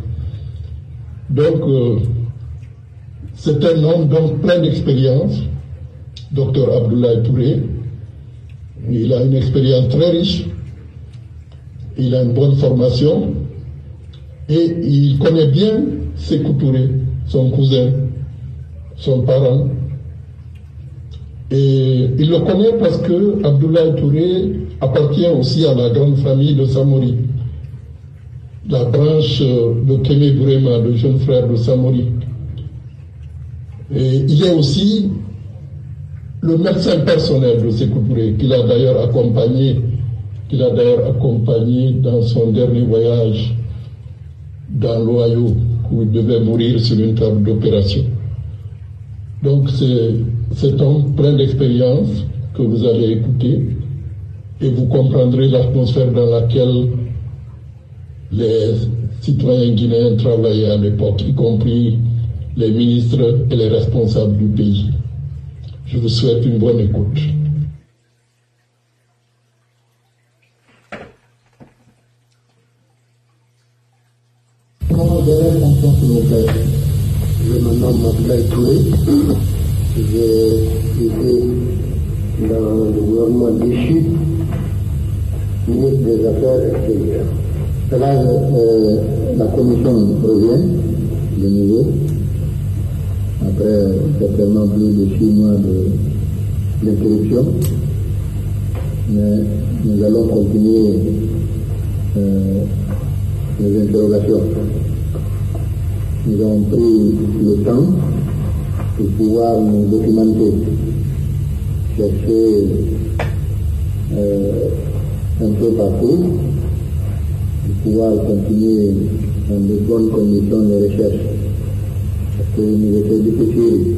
Donc, c'est un homme donc plein d'expérience, Dr Abdoulaye Touré. Il a une expérience très riche, il a une bonne formation et il connaît bien Sékou Touré, son cousin, son parent. Et il le connaît parce que Abdoulaye Touré appartient aussi à la grande famille de Samori, la branche de Kémé Bourema, le jeune frère de Samori. Et il est aussi le médecin personnel de Sékou Touré, qu'il a d'ailleurs accompagné dans son dernier voyage dans l'Ohio, où il devait mourir sur une table d'opération. Donc c'est cet homme plein d'expérience que vous allez écouter et vous comprendrez l'atmosphère dans laquelle les citoyens guinéens travaillaient à l'époque, y compris les ministres et les responsables du pays. Je vous souhaite une bonne écoute. Je me nomme Abdoulaye Touré. J'ai été dans le gouvernement d'Ichi, ministre des Affaires extérieures. Là, la commission revient de nouveau, après certainement plus de 6 mois d'interruption. Mais nous allons continuer les interrogations. Nous avons pris le temps pour pouvoir nous documenter, chercher un peu partout, pour pouvoir continuer dans de bonnes conditions de recherche. Parce qu'il nous était difficile,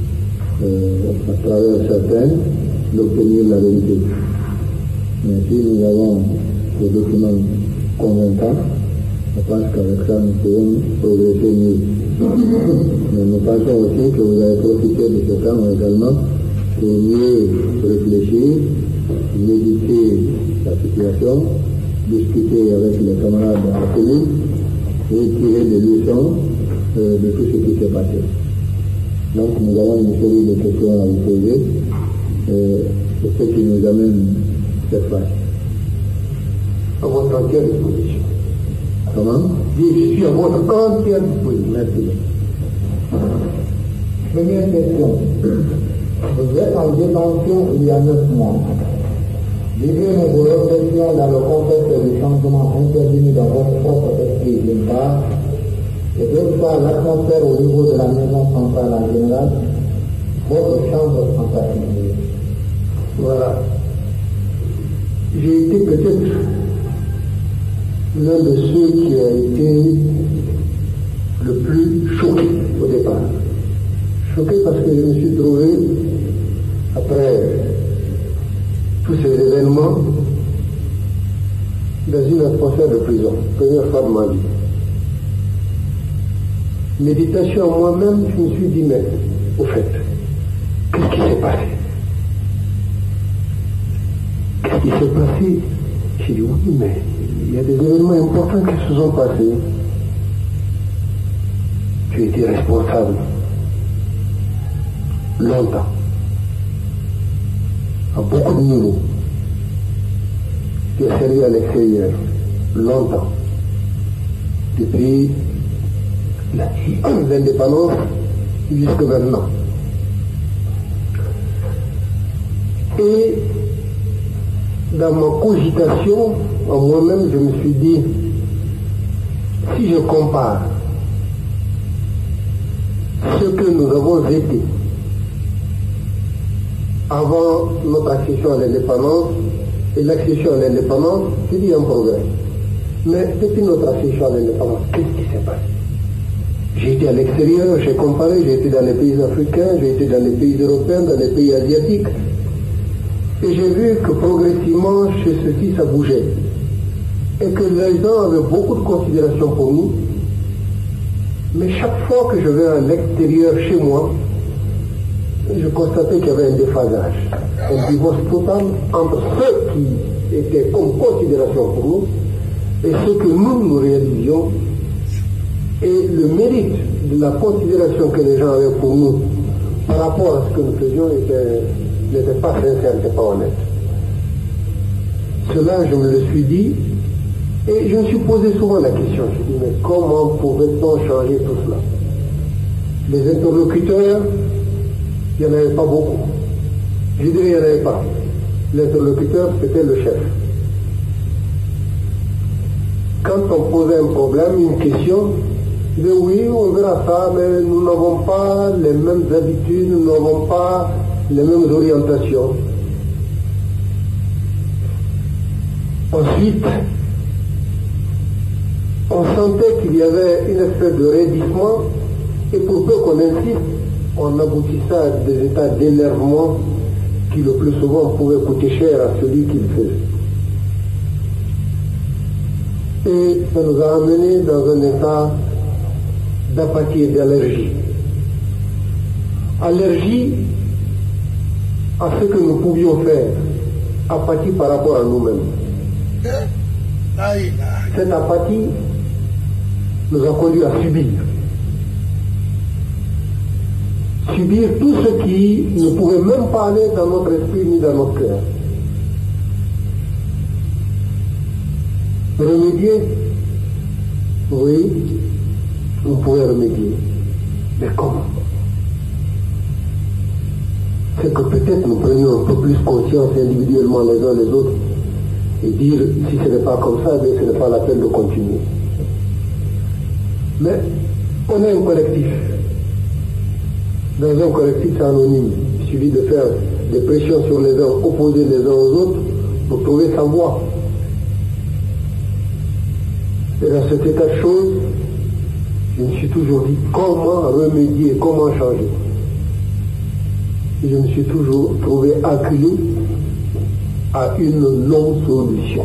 à travers certains, d'obtenir la vérité. Mais si nous avons des documents convaincants, je pense qu'avec ça, nous pouvons progresser mieux. Mais nous pensons aussi que vous avez profité de ce temps également pour mieux réfléchir, méditer la situation, discuter avec les camarades appelés et tirer des leçons de tout ce qui s'est passé. Donc nous avons une série de questions à vous poser, c'est ce qui nous amène cette fois. À votre entière disposition. Comment? Je suis à votre entière disposition. Merci. Première question. Vous êtes en détention il y a 9 mois. Vivez vos réflexions dans le contexte des changements intervenus dans votre propre esprit d'une part, et d'autre part l'atmosphère au niveau de la maison centrale en général, votre chambre en particulier. Voilà. J'ai été peut-être l'un de ceux qui a été le plus choqué au départ. Choqué parce que je me suis trouvé, après tous ces événements, dans une atmosphère de prison, première fois de ma vie. Méditation à moi-même, je me suis dit, mais au fait, qu'est-ce qui s'est passé? Qu'est-ce qui s'est passé? J'ai dit, oui, mais il y a des événements importants qui se sont passés. Tu étais responsable longtemps, à beaucoup de niveaux, qui a servi à l'extérieur longtemps, depuis l'indépendance jusque maintenant. Et dans ma cogitation, en moi-même, je me suis dit, si je compare ce que nous avons été avant notre accession à l'indépendance et l'accession à l'indépendance, je dis un progrès. Mais depuis notre accession à l'indépendance, qu'est-ce qui s'est passé? J'ai été à l'extérieur, j'ai comparé, j'ai été dans les pays africains, j'ai été dans les pays européens, dans les pays asiatiques, et j'ai vu que progressivement, chez ceux-ci, ça bougeait. Et que les gens avaient beaucoup de considération pour nous. Mais chaque fois que je vais à l'extérieur chez moi, je constatais qu'il y avait un déphasage, un divorce total entre ceux qui étaient comme considération pour nous et ce que nous réalisions. Et le mérite de la considération que les gens avaient pour nous par rapport à ce que nous faisions n'était pas sincère, n'était pas honnête. Cela, je me le suis dit, et je me suis posé souvent la question. Je me suis dit, mais comment pouvait-on changer tout cela? Les interlocuteurs, il n'y en avait pas beaucoup. Je dirais, il n'y en avait pas. L'interlocuteur, c'était le chef. Quand on posait un problème, une question, je disais, oui, on verra ça, mais nous n'avons pas les mêmes habitudes, nous n'avons pas les mêmes orientations. Ensuite, on sentait qu'il y avait une espèce de raidissement, et pour peu qu'on insiste, on aboutissait à des états d'énervement qui le plus souvent pouvaient coûter cher à celui qui le faisait. Et ça nous a amenés dans un état d'apathie et d'allergie. Allergie à ce que nous pouvions faire, apathie par rapport à nous-mêmes. Cette apathie nous a conduit à subir. Subir tout ce qui ne pouvait même pas aller dans notre esprit ni dans notre cœur. Remédier, oui, on pouvait remédier. Mais comment? C'est que peut-être nous prenions un peu plus conscience individuellement les uns les autres et dire, si ce n'est pas comme ça, bien, ce n'est pas la peine de continuer. Mais on est un collectif. Dans un collectif, c'est anonyme. Il suffit de faire des pressions sur les uns, opposer les uns aux autres pour trouver sa voie. Et dans cet état de choses, je me suis toujours dit comment remédier, comment changer. Et je me suis toujours trouvé acculé à une non-solution.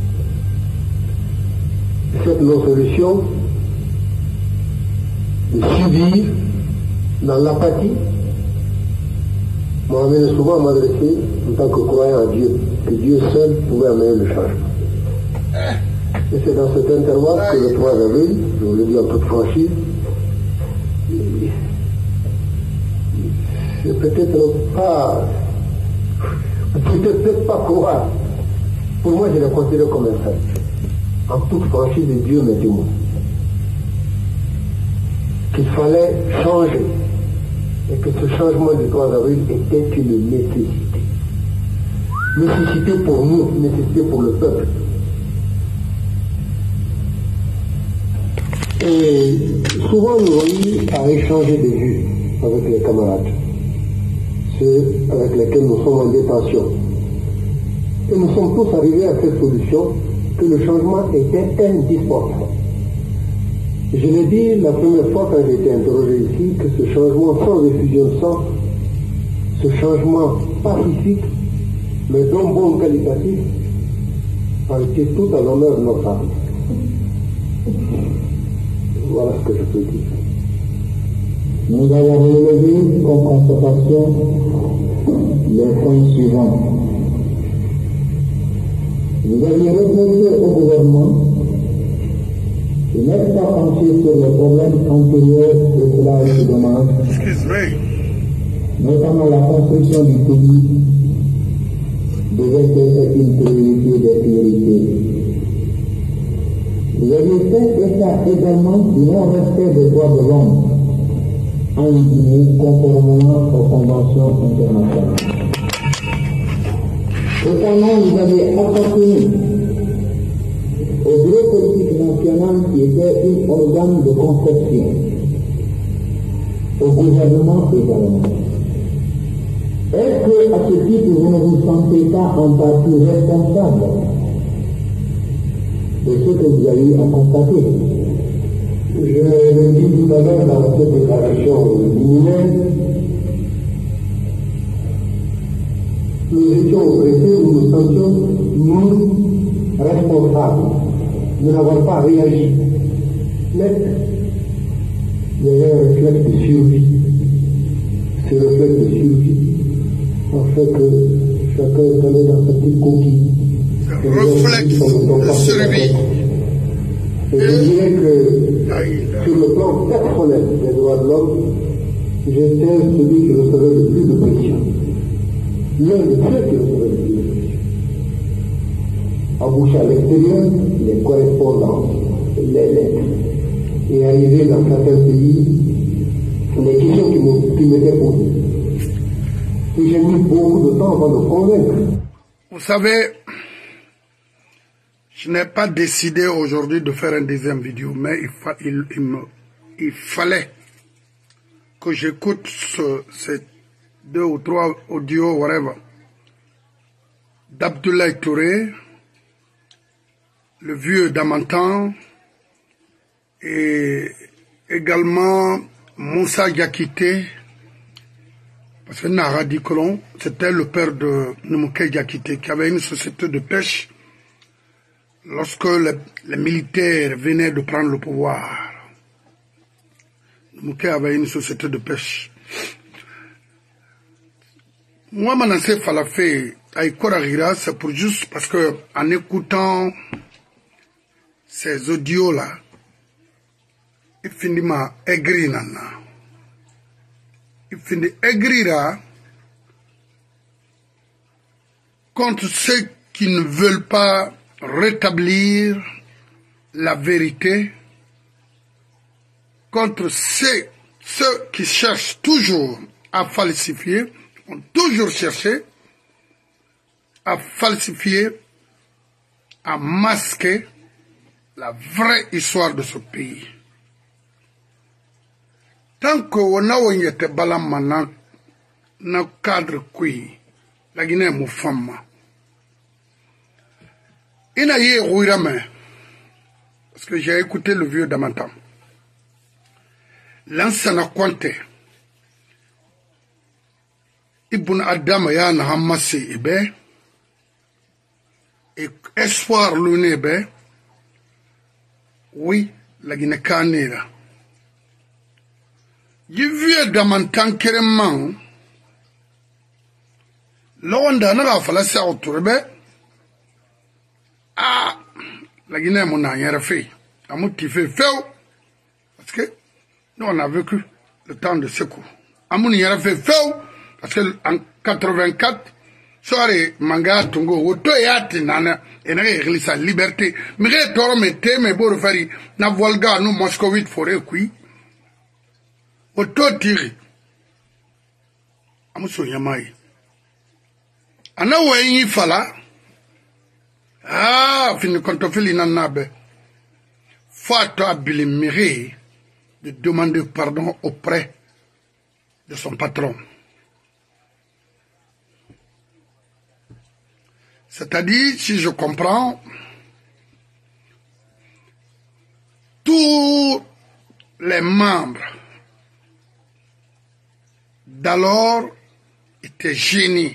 Cette non-solution, de subir dans l'apathie, m'a amené souvent à m'adresser en tant que croyant à Dieu, que Dieu seul pouvait amener le changement. Et c'est dans cet intervalle que le 3 avril, je vous le dis en toute franchise, c'est peut-être pas, vous pouvez peut-être pas croire. Pour moi, je le considère comme un fait. En toute franchise, Dieu m'est témoin. Qu'il fallait changer. Et que ce changement du 3 avril était une nécessité. Nécessité pour nous, nécessité pour le peuple. Et souvent, nous avons eu à échanger des vues avec les camarades, ceux avec lesquels nous sommes en détention. Et nous sommes tous arrivés à cette solution que le changement était indispensable. Je l'ai dit la première fois quand j'ai été interrogé ici, que ce changement sans effusion de sang, ce changement pacifique, mais d'un bon qualitatif, a été tout à l'honneur de notre âme. Voilà ce que je peux dire. Nous avons relevé comme constatation les points suivants. Vous aviez reproché au gouvernement de n'être pas penché sur les problèmes antérieurs et cela est dommage. notamment la construction du pays, devait être une priorité des priorités. Les effets état également du non-respect des droits de l'homme en Guinée conformément aux conventions internationales. Notamment, vous avez appartenu au bureau politique national qui était un organe de conception, au gouvernement également. Est-ce que, à ce titre, vous ne vous sentez pas en partie responsable de ce que vous avez eu à constater? Je l'ai dit tout à l'heure dans cette déclaration liminaire, nous étions au préfet où nous sentions, nous, responsables, de n'avoir pas réagi. Mais il y avait un réflexe de survie. Ce réflexe de survie a fait que chacun est allé dans sa petite coquille. Réflexe de survie. Et je dirais que sur le plan personnel des droits de l'homme, j'étais celui qui recevait le plus de pression. L'un de ceux qui recevait le plus de pression. Embauché à l'extérieur, les correspondances, les lettres. Et arrivé dans certains pays, les questions qui m'étaient posées. Et j'ai mis beaucoup de temps avant de convaincre. Vous savez, je n'ai pas décidé aujourd'hui de faire une deuxième vidéo, mais il fallait que j'écoute ces 2 ou 3 audios, whatever, d'Abdoulaye Touré, le vieux d'Amantan, et également Moussa Diakité, parce que Naradi Kolon, c'était le père de Numouké Diakité, qui avait une société de pêche lorsque les militaires venaient de prendre le pouvoir. Numouké avait une société de pêche. Moi, Manassé Falafé, Aïkora, c'est pour juste parce que, en écoutant ces audios-là, il finit ma aigri nana. Il finit aigrira contre ceux qui ne veulent pas rétablir la vérité, contre ceux qui cherchent toujours à falsifier, ont toujours cherché à falsifier, à masquer la vraie histoire de ce pays. Tant qu'on a été balam na cadre qui la Guinée est mon femme. Il n'a eu rouirame parce que j'ai écouté le vieux d'Amantan. L'ancien a compté. Ibn Adam ya na hamasi ibe et espoir l'unebe. Oui, la Guinée canera. Je vieux d'Amantan kérément. L'onda n'a pas fallu ça autour de ah, la Guinée mon a fait. A motivé fait parce que nous on a vécu le temps de secours. A mon y a fait parce que en 84 soirée manga tungo auto yati nana et n'a réglé sa liberté. Mais j'ai tort metté mes beaux refari na Volga nous moscovite forêt qui auto tiré. A mon yamai. Ana wenyi fala ah fin kontofili nanabe fato abili méré de demander pardon auprès de son patron. C'est-à-dire, si je comprends, tous les membres d'alors étaient gênés.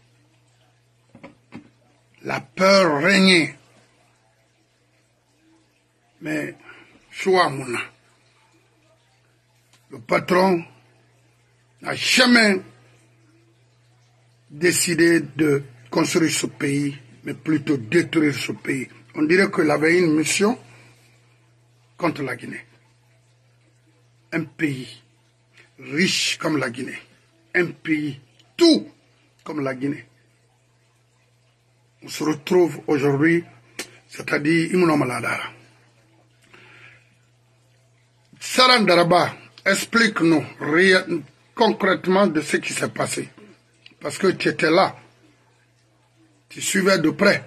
La peur régnait. Mais, Chouamouna, le patron n'a jamais décidé de construire ce pays, mais plutôt détruire ce pays. On dirait qu'il avait une mission contre la Guinée. Un pays riche comme la Guinée, un pays, tout comme la Guinée. On se retrouve aujourd'hui, c'est-à-dire Imounomaladara. Saran Daraba, explique-nous concrètement de ce qui s'est passé. Parce que tu étais là. Tu suivais de près.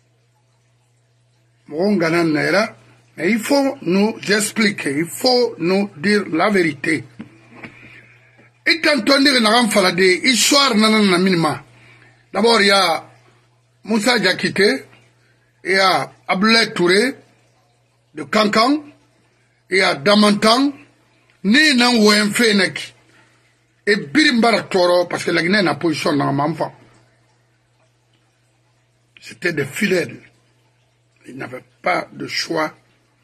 Mais il faut nous expliquer, il faut nous dire la vérité. Et quand on dit que des histoires, d'abord il y a Moussa Diakité, il y a Abdoulaye Touré de Kankan, il y a Damantan, ni nan Ouenfe Neki, et Birimbara Toro, parce que la Guinée n'a pas position dans l'enfant. C'était des fidèles. Ils n'avaient pas de choix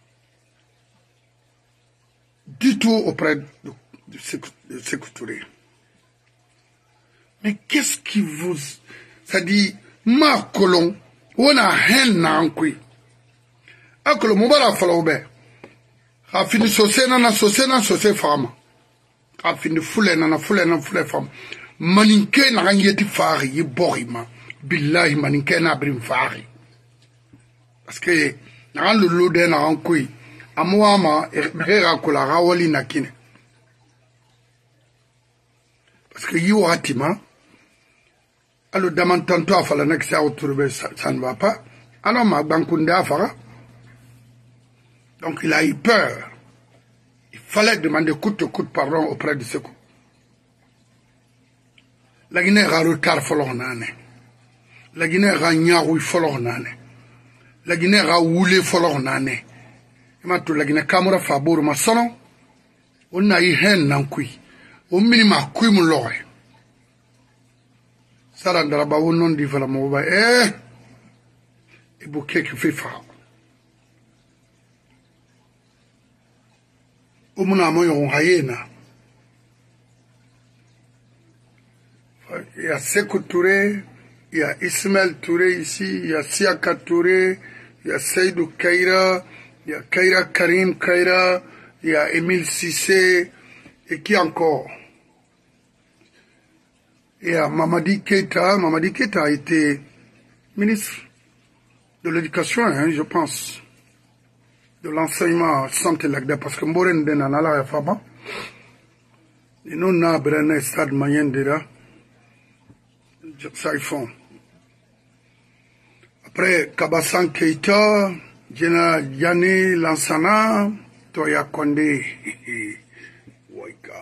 du tout auprès de Sékou Touré. Mais qu'est-ce qui vous... Ça dit, ma colon, on a hen na ankui. Akolo mubara falobe. A fini sosé nana sosé fama. A fini foule nana foule fama. Maninke na ganyeti fari, yi borima. Billahi maninke na abrim fari. Parce que, na le lode na ankui. Amouama, mera kola rawali na kine. Parce que yi watima, alors Damantanto a fallu que ça ne va pas. Alors ma bankunde a fara. Donc il a eu peur. Il fallait demander coûte pardon auprès de Sékou. La Guinée a retard folonane. La Guinée a nyaoui folonane. La Guinée a woulé folonane. La Guinée Kamura Fabour ma sono. On a eu hen nankui. Au minimum kui mouloy. Saran Daraba ou non di fala moba et bouquet qui fait fa. Umuna moyo hayena. Il y a Sékou Touré, il y a Ismaël Touré ici, il y a Siaka Touré, il y a Seydou Kaira, il y a Kaira Karim Kaira, il y a Émile Cissé, et qui encore? Il y a Mamadi Keita. Mamadi Keita a été ministre de l'éducation, hein, je pense, de l'enseignement santé lagda, parce que Mboren Denanala et Faba, et nous n'avons pas stade moyen de là, ça ils font. Après, Kabassan Keita, Jena Yanni Lansana, Toya Kondé, Waika.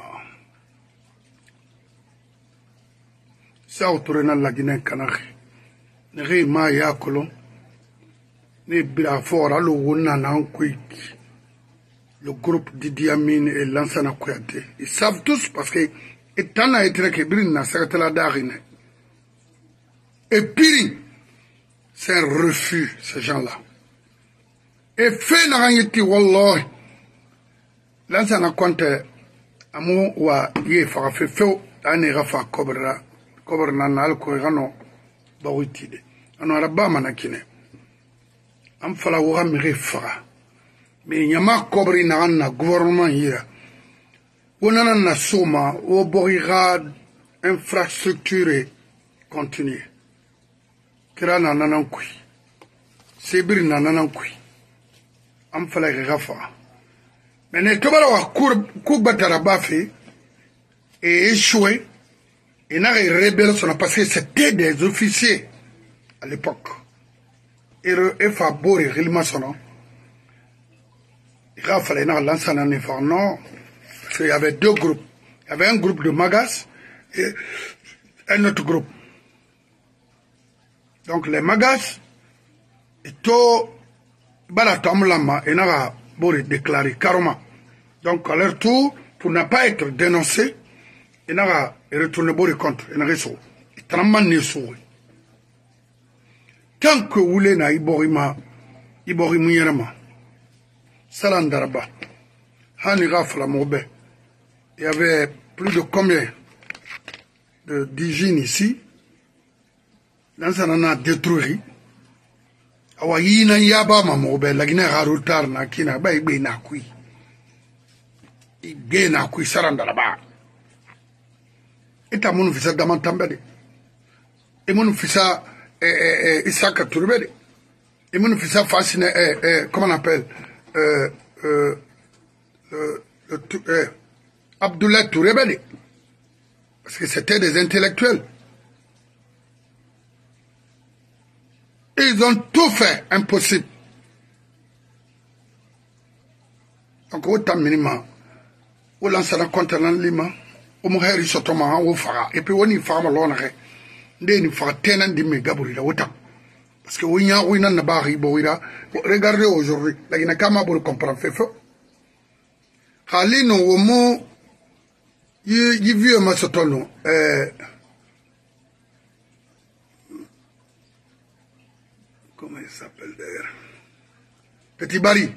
Ça autour de la Guinée Canari. Ne ma ya kolon. Ne bila fora le wona na nkwiki. Le groupe Didi Amin et Lansana Kouyaté. Ils savent tous parce que étant à être que Birin na secrétaire d'Arine. Et Piri, c'est un refus, ces gens-là. Et fait na gagné wallah. Lansana Kouyaté, amu wa ye fara fe feu, ane rafa kobra. Koberna na alko gano bawitide ano araba manakine am fala wo amire fara me nyama kobri na na gouvernement yira wonana na soma o borira infrastructure continue kira na nanankui sebiri na nanankui am fala gafa mais ne tobara wa ku batara bafi et échoué. Et là, les rebelles sont passés, c'était des officiers à l'époque. Et Fabo et Rilmasono. Il fallait lancer un effort. Non, parce qu'il y avait deux groupes. Il y avait un groupe de Magas et un autre groupe. Donc les Magas, et tout, Balatamlama, et n'a pas déclaré carrément. Donc à leur tour, pour ne pas être dénoncé, et n'a pas retourné bord contre et n'a pas été souris. Tant que vous voulez na iborima yerama, Saran Daraba, Hani Rafla Mobe, il y avait plus de combien de digines ici, dans un an détruit. Awayina yaba ma Mobe, la Guinée Harutar na kina, ba igbe na kui. Igbe na kui Saran Daraba. Eta mon fils Damantambede. Et mon fils Isaka Tourbede. Et mon fils fasciné, comment on appelle, Abdoulaye Tourbede. Parce que c'était des intellectuels. Et ils ont tout fait impossible. Donc, autant minimum, on lance un continent lima, on m'a dit sotoma, on fera, et puis on y fera malhonneur. Ndé fera tenant de mes gabourida, autant. Parce que oui, on n'a pas riboira. Regardez aujourd'hui, la Guinée-Kama pour comprendre, fait faux. Halino, au mot, y vieux ma sotono, comment il s'appelle d'ailleurs? Petit Barry.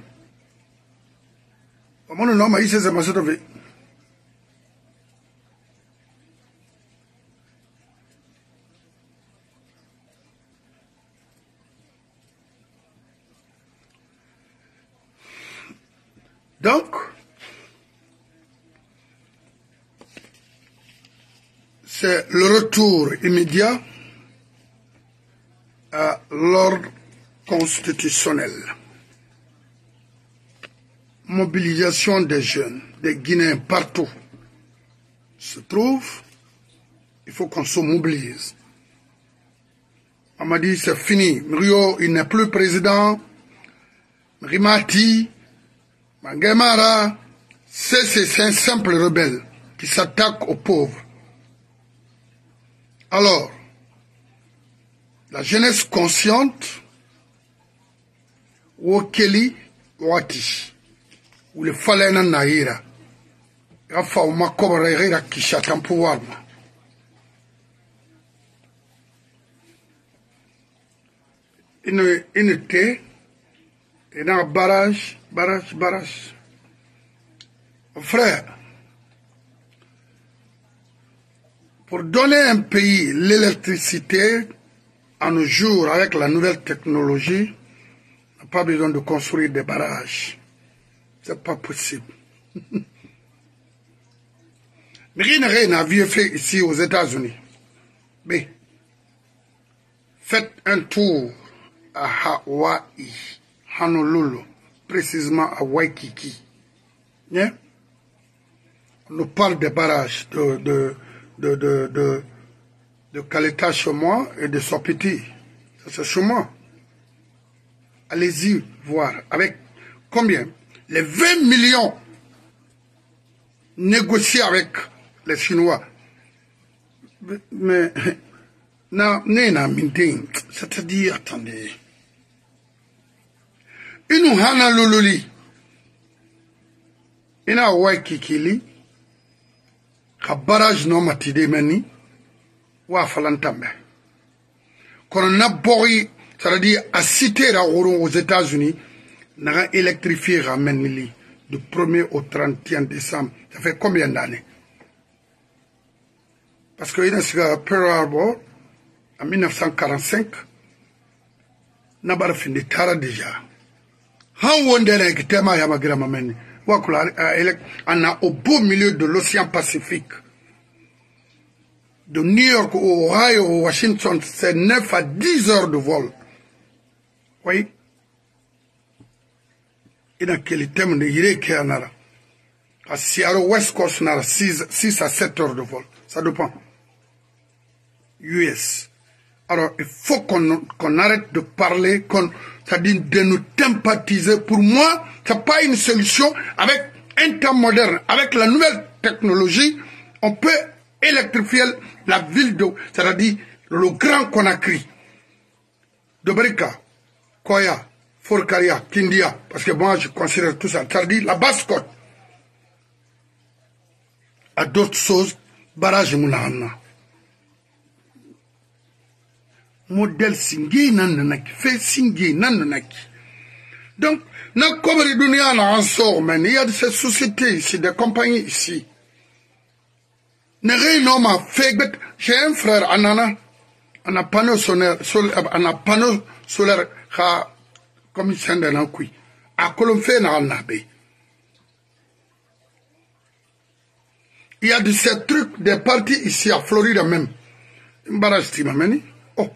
Mon nom a ici, c'est ma sotovi. Donc, c'est le retour immédiat à l'ordre constitutionnel. Mobilisation des jeunes, des Guinéens partout se trouve, il faut qu'on se mobilise. On m'a dit c'est fini, Rio il n'est plus président, Rimati, Mangemara, c'est un simple rebelle qui s'attaque aux pauvres. Alors, la jeunesse consciente, Wokeli Wati, ou le Falena Naïra, Rafa ou Makobarera qui chatan pouvoir. Une unité, et dans barrage. Frère, pour donner un pays l'électricité à nos jours avec la nouvelle technologie, on n'a pas besoin de construire des barrages. C'est pas possible. Mais rien n'a vu fait ici aux États-Unis. Mais faites un tour à Hawaï, Honolulu, précisément à Waikiki. Yeah? On nous parle des barrages de Kaleta chez moi et de Sopiti. C'est chez moi. Allez-y voir. Avec combien? Les 20 millions négociés avec les Chinois. Mais, c'est-à-dire, attendez. Inu hana lululi. Ina Waikiki. Ka barrage no matide meni wa falantambe kono na bori c'est-à-dire à citer aux États-Unis n'a électrifié ramenili du 1er au 31 décembre. Ça fait combien d'années? Parce que il y a Pearl Harbor en 1945 n'a pas fini tard déjà. Han wondere que tema ya magrama meni. On a au beau milieu de l'océan Pacifique. De New York au Ohio, au Washington, c'est 9 à 10 heures de vol. Oui. Il y a quel thème de Yireke Anara. À Seattle West Coast, on a 6 à 7 heures de vol. Ça dépend. US. Alors, il faut qu'on arrête de parler, c'est-à-dire de nous sympathiser. Pour moi, ce n'est pas une solution. Avec un temps moderne, avec la nouvelle technologie, on peut électrifier la ville de, c'est-à-dire le Grand Conakry, de Brika, Koya, Forcaria, Kindia, parce que moi je considère tout ça, c'est-à-dire la basse-côte. À d'autres choses, barrage Mounahana. Modèle Singé Nananaki, fait Singé Nananaki. Donc, dans comme les dunia en sort, mais il y a de ces sociétés ici, des compagnies ici. J'ai un frère, Anana, on a panneau solaire, on a panneau solaire, comme il s'en donne à Colombe, n'a pas. Il y a de ces trucs, des parties ici à Floride même. Embarrassé, mamani. Oh.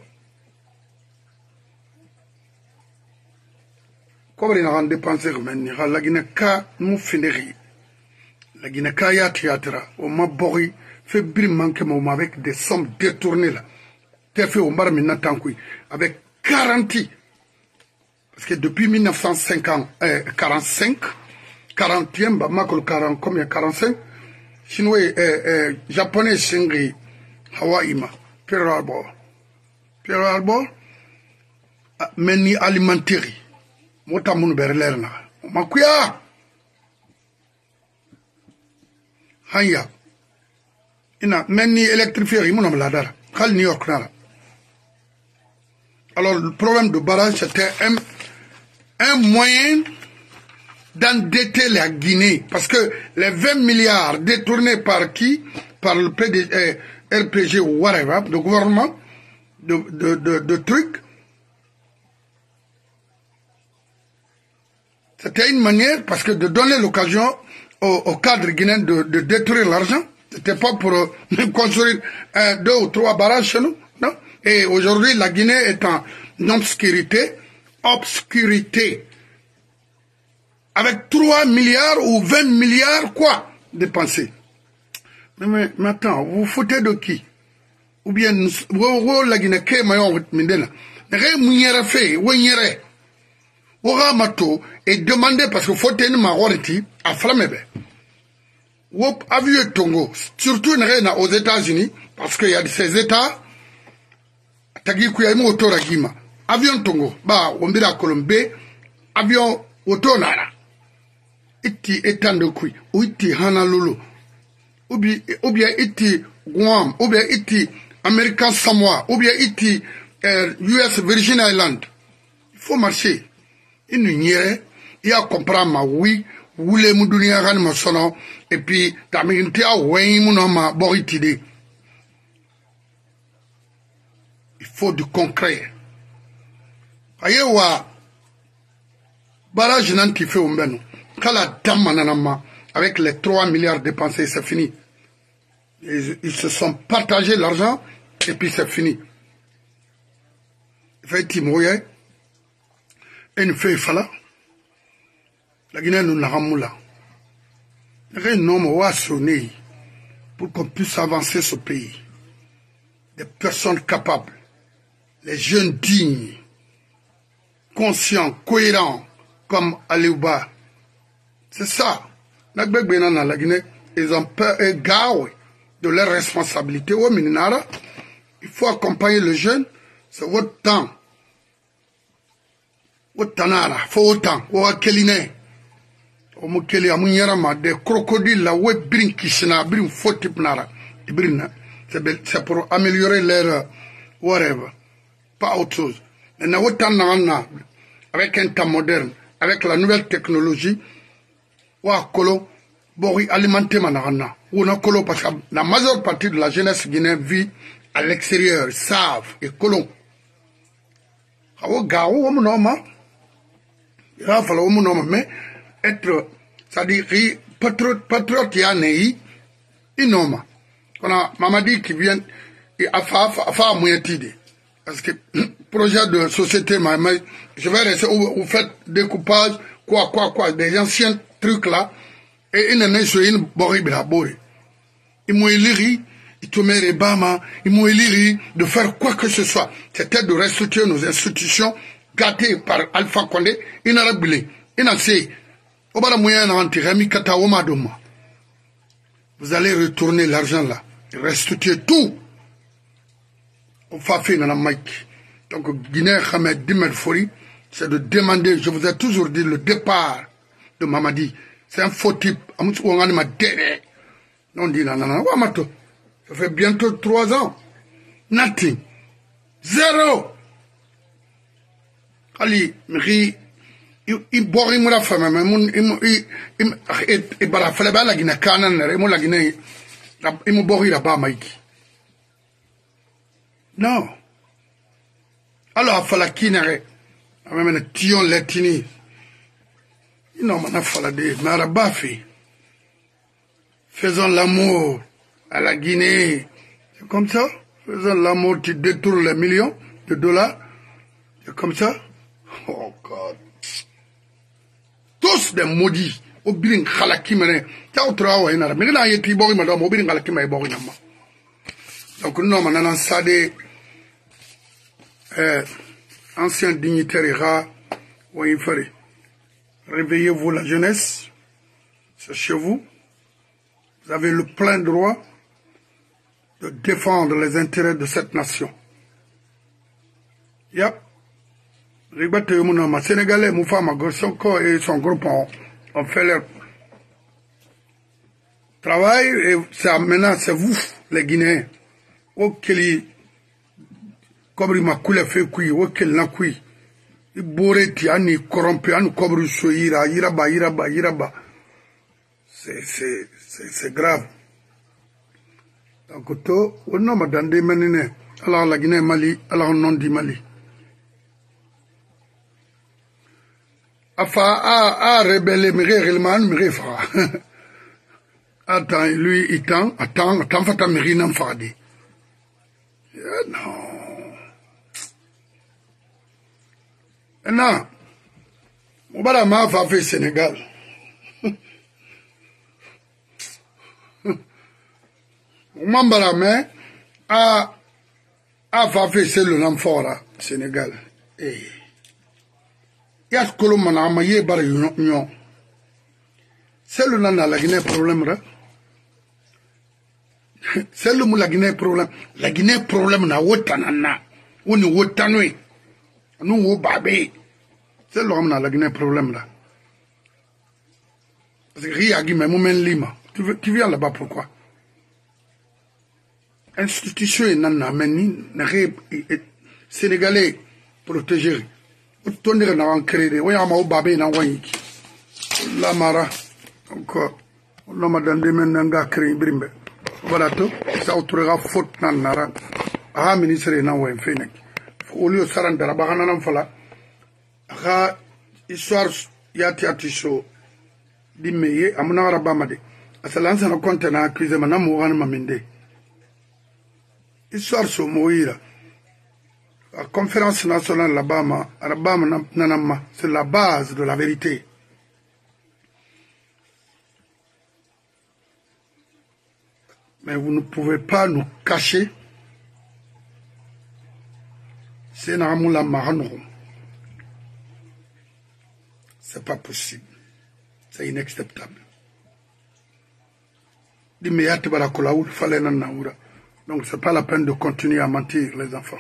Comment il a dépensé comme ça? La Guinée-Ka nous finit. La Guinée-Ka y a théâtre. On m'a borri, fait brimement que moi avec des sommes détournées là. T'as fait au bar maintenant tant que avec 40. Parce que depuis 1945, 40e, bah, Makol 40, combien 45? Chinois, japonais, Shingri, Hawaii, Pearl Harbor. Pearl Harbor, meni alimentary. Mota mun berler na. Makuya! Hanya. Ina, meni électrifié, il m'en a l'adar. Khal New York na. Alors, le problème de barrage, c'était un moyen d'endetter la Guinée. Parce que les 20 milliards détournés par qui? Par le RPG ou whatever, le gouvernement, de trucs. C'était une manière, parce que de donner l'occasion au cadre guinéen de détruire l'argent. C'était pas pour construire 2 ou 3 barrages chez nous, non? Et aujourd'hui, la Guinée est en obscurité, avec 3 milliards ou 20 milliards, quoi, dépensés. Mais attends, vous vous foutez de qui? Ou bien, la Guinée, et demandez, parce qu'il faut tenir ma warranty à Flamebe. Wop avion Tongo, surtout aux États-Unis, parce qu'il y a ces États, avion Tongo, bah, on dit la Colombie, avion Otonara, iti étant de kui, ou iti Honolulu, ou bien iti Guam, ou bien iti American Samoa, ou bien iti US Virgin Island. Il faut marcher. Il n'y a, il a compris ma oui, voulez me donner un ma sono, et puis, t'as mis une tia, ouais, mon ma boritide. Il faut du concret. Ayewa, barrage nanti fait un beno. Kala damananama, avec les 3 milliards dépensés, c'est fini. Ils se sont partagés l'argent, et puis c'est fini. Effectivement, et une feuille fala. La Guinée nous l'a ramoula. Un homme a sonné pour qu'on puisse avancer ce pays. Des personnes capables, les jeunes dignes, conscients, cohérents, comme Aliouba. C'est ça. La Guinée, ils ont peur et garde de leurs responsabilités. Il faut accompagner les jeunes. C'est votre temps. Votre temps, faut autant. Des crocodiles là, c'est pour améliorer leur whatever, pas autre chose. Avec un temps moderne, avec la nouvelle technologie, alimenter parce que la majeure partie de la jeunesse guinéenne vit à l'extérieur, ils savent, et colons. Mais être, c'est-à-dire, patriote yanéi, inoma. On a Mamadi qui vient, et a fait moyetide. Parce que, projet de société, je vais rester, vous faites découpage, quoi, des anciens trucs là, et il n'est sur une boribla. Ils m'ont élire, ils te mettent Bama, ils m'ont élire de faire quoi que ce soit. C'était de restructurer nos institutions, gâtées par Alpha Condé, il n'a pas bilé, il n'a pas. Vous allez retourner l'argent là, restituer tout. Donc, Guinée Hamed Dimer Fori, c'est de demander, je vous ai toujours dit, le départ de Mamadi. C'est un faux type. Non, dit non. Ça fait bientôt 3 ans. Nothing. Zéro. Ali, il boit la femme, il barafale la Guinée Canan, la Guinée, il me boit là-bas, Mike. Non. Alors, il fallait qu'il n'ait pas un tion latini. Non, il fallait des marabafi. Faisons l'amour à la Guinée. C'est comme ça. Faisons l'amour, tu détournes les millions de dollars. C'est comme ça. Oh God. Tous des maudits. Obirin khalakimene. T'as trawa inara. Mais là, il y a qui bori madame. Obirin khalakimene bori nama. Donc nous, maintenant, ça des anciens dignitaires rats. Oui, il ferait. Réveillez-vous la jeunesse. C'est chez vous. Vous avez le plein droit de défendre les intérêts de cette nation. Yep. Les Sénégalais, Moufama, Gossoko et son groupe ont fait leur travail et ça maintenant c'est vous, les Guinéens. Okeli, Kobri Makule fait kui, Okel Nakui. Iboreti, Ani corrompu, Ani Kobri Soira, Iraba. C'est grave. Donc, on n'a pas d'andé menine. Alors, la Guinée Mali, alors, non dit Mali. Afa, rebelle, mais fera. Attends, lui, il tend, attends, fata mérine fadi. Non. Non. Moubara m'a fait Sénégal. Mambara mais a fait c'est le nom fort Sénégal. Eh. Y'a ce que l'on m'a maillé par union. C'est le nom de la Guinée problème là. C'est le mot la Guinée problème. La Guinée problème na wotanana. On est wotanui. Nous au babé. C'est le nom de la Guinée problème là. Parce que rien qui m'a moment lima. Tu viens là-bas pourquoi? Institution et nana meni n'arrive Sénégalais protégé. Autonome n'a pas créé. Oui, on m'a au babé n'a pas eu. La mara encore. On m'a donné maintenant créé brimbe. Voilà tout. Ça autoura faute nana. Ah ministre n'a pas fait. Au lieu de s'arrêter la bahana n'a pas là. Ah histoire yati show. Dimeye amuna rabamade. Asalansa na compte na accusé mana mourane maminde. Histoire sur Moïra. La conférence nationale Alabama Nanama, c'est la base de la vérité. Mais vous ne pouvez pas nous cacher. C'est Namoula Mahanoum. C'est pas possible. C'est inacceptable. D'immédiat, il fallait Nanaoura. Donc, ce n'est pas la peine de continuer à mentir, les enfants.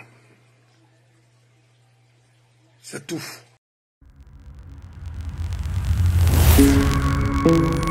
C'est tout.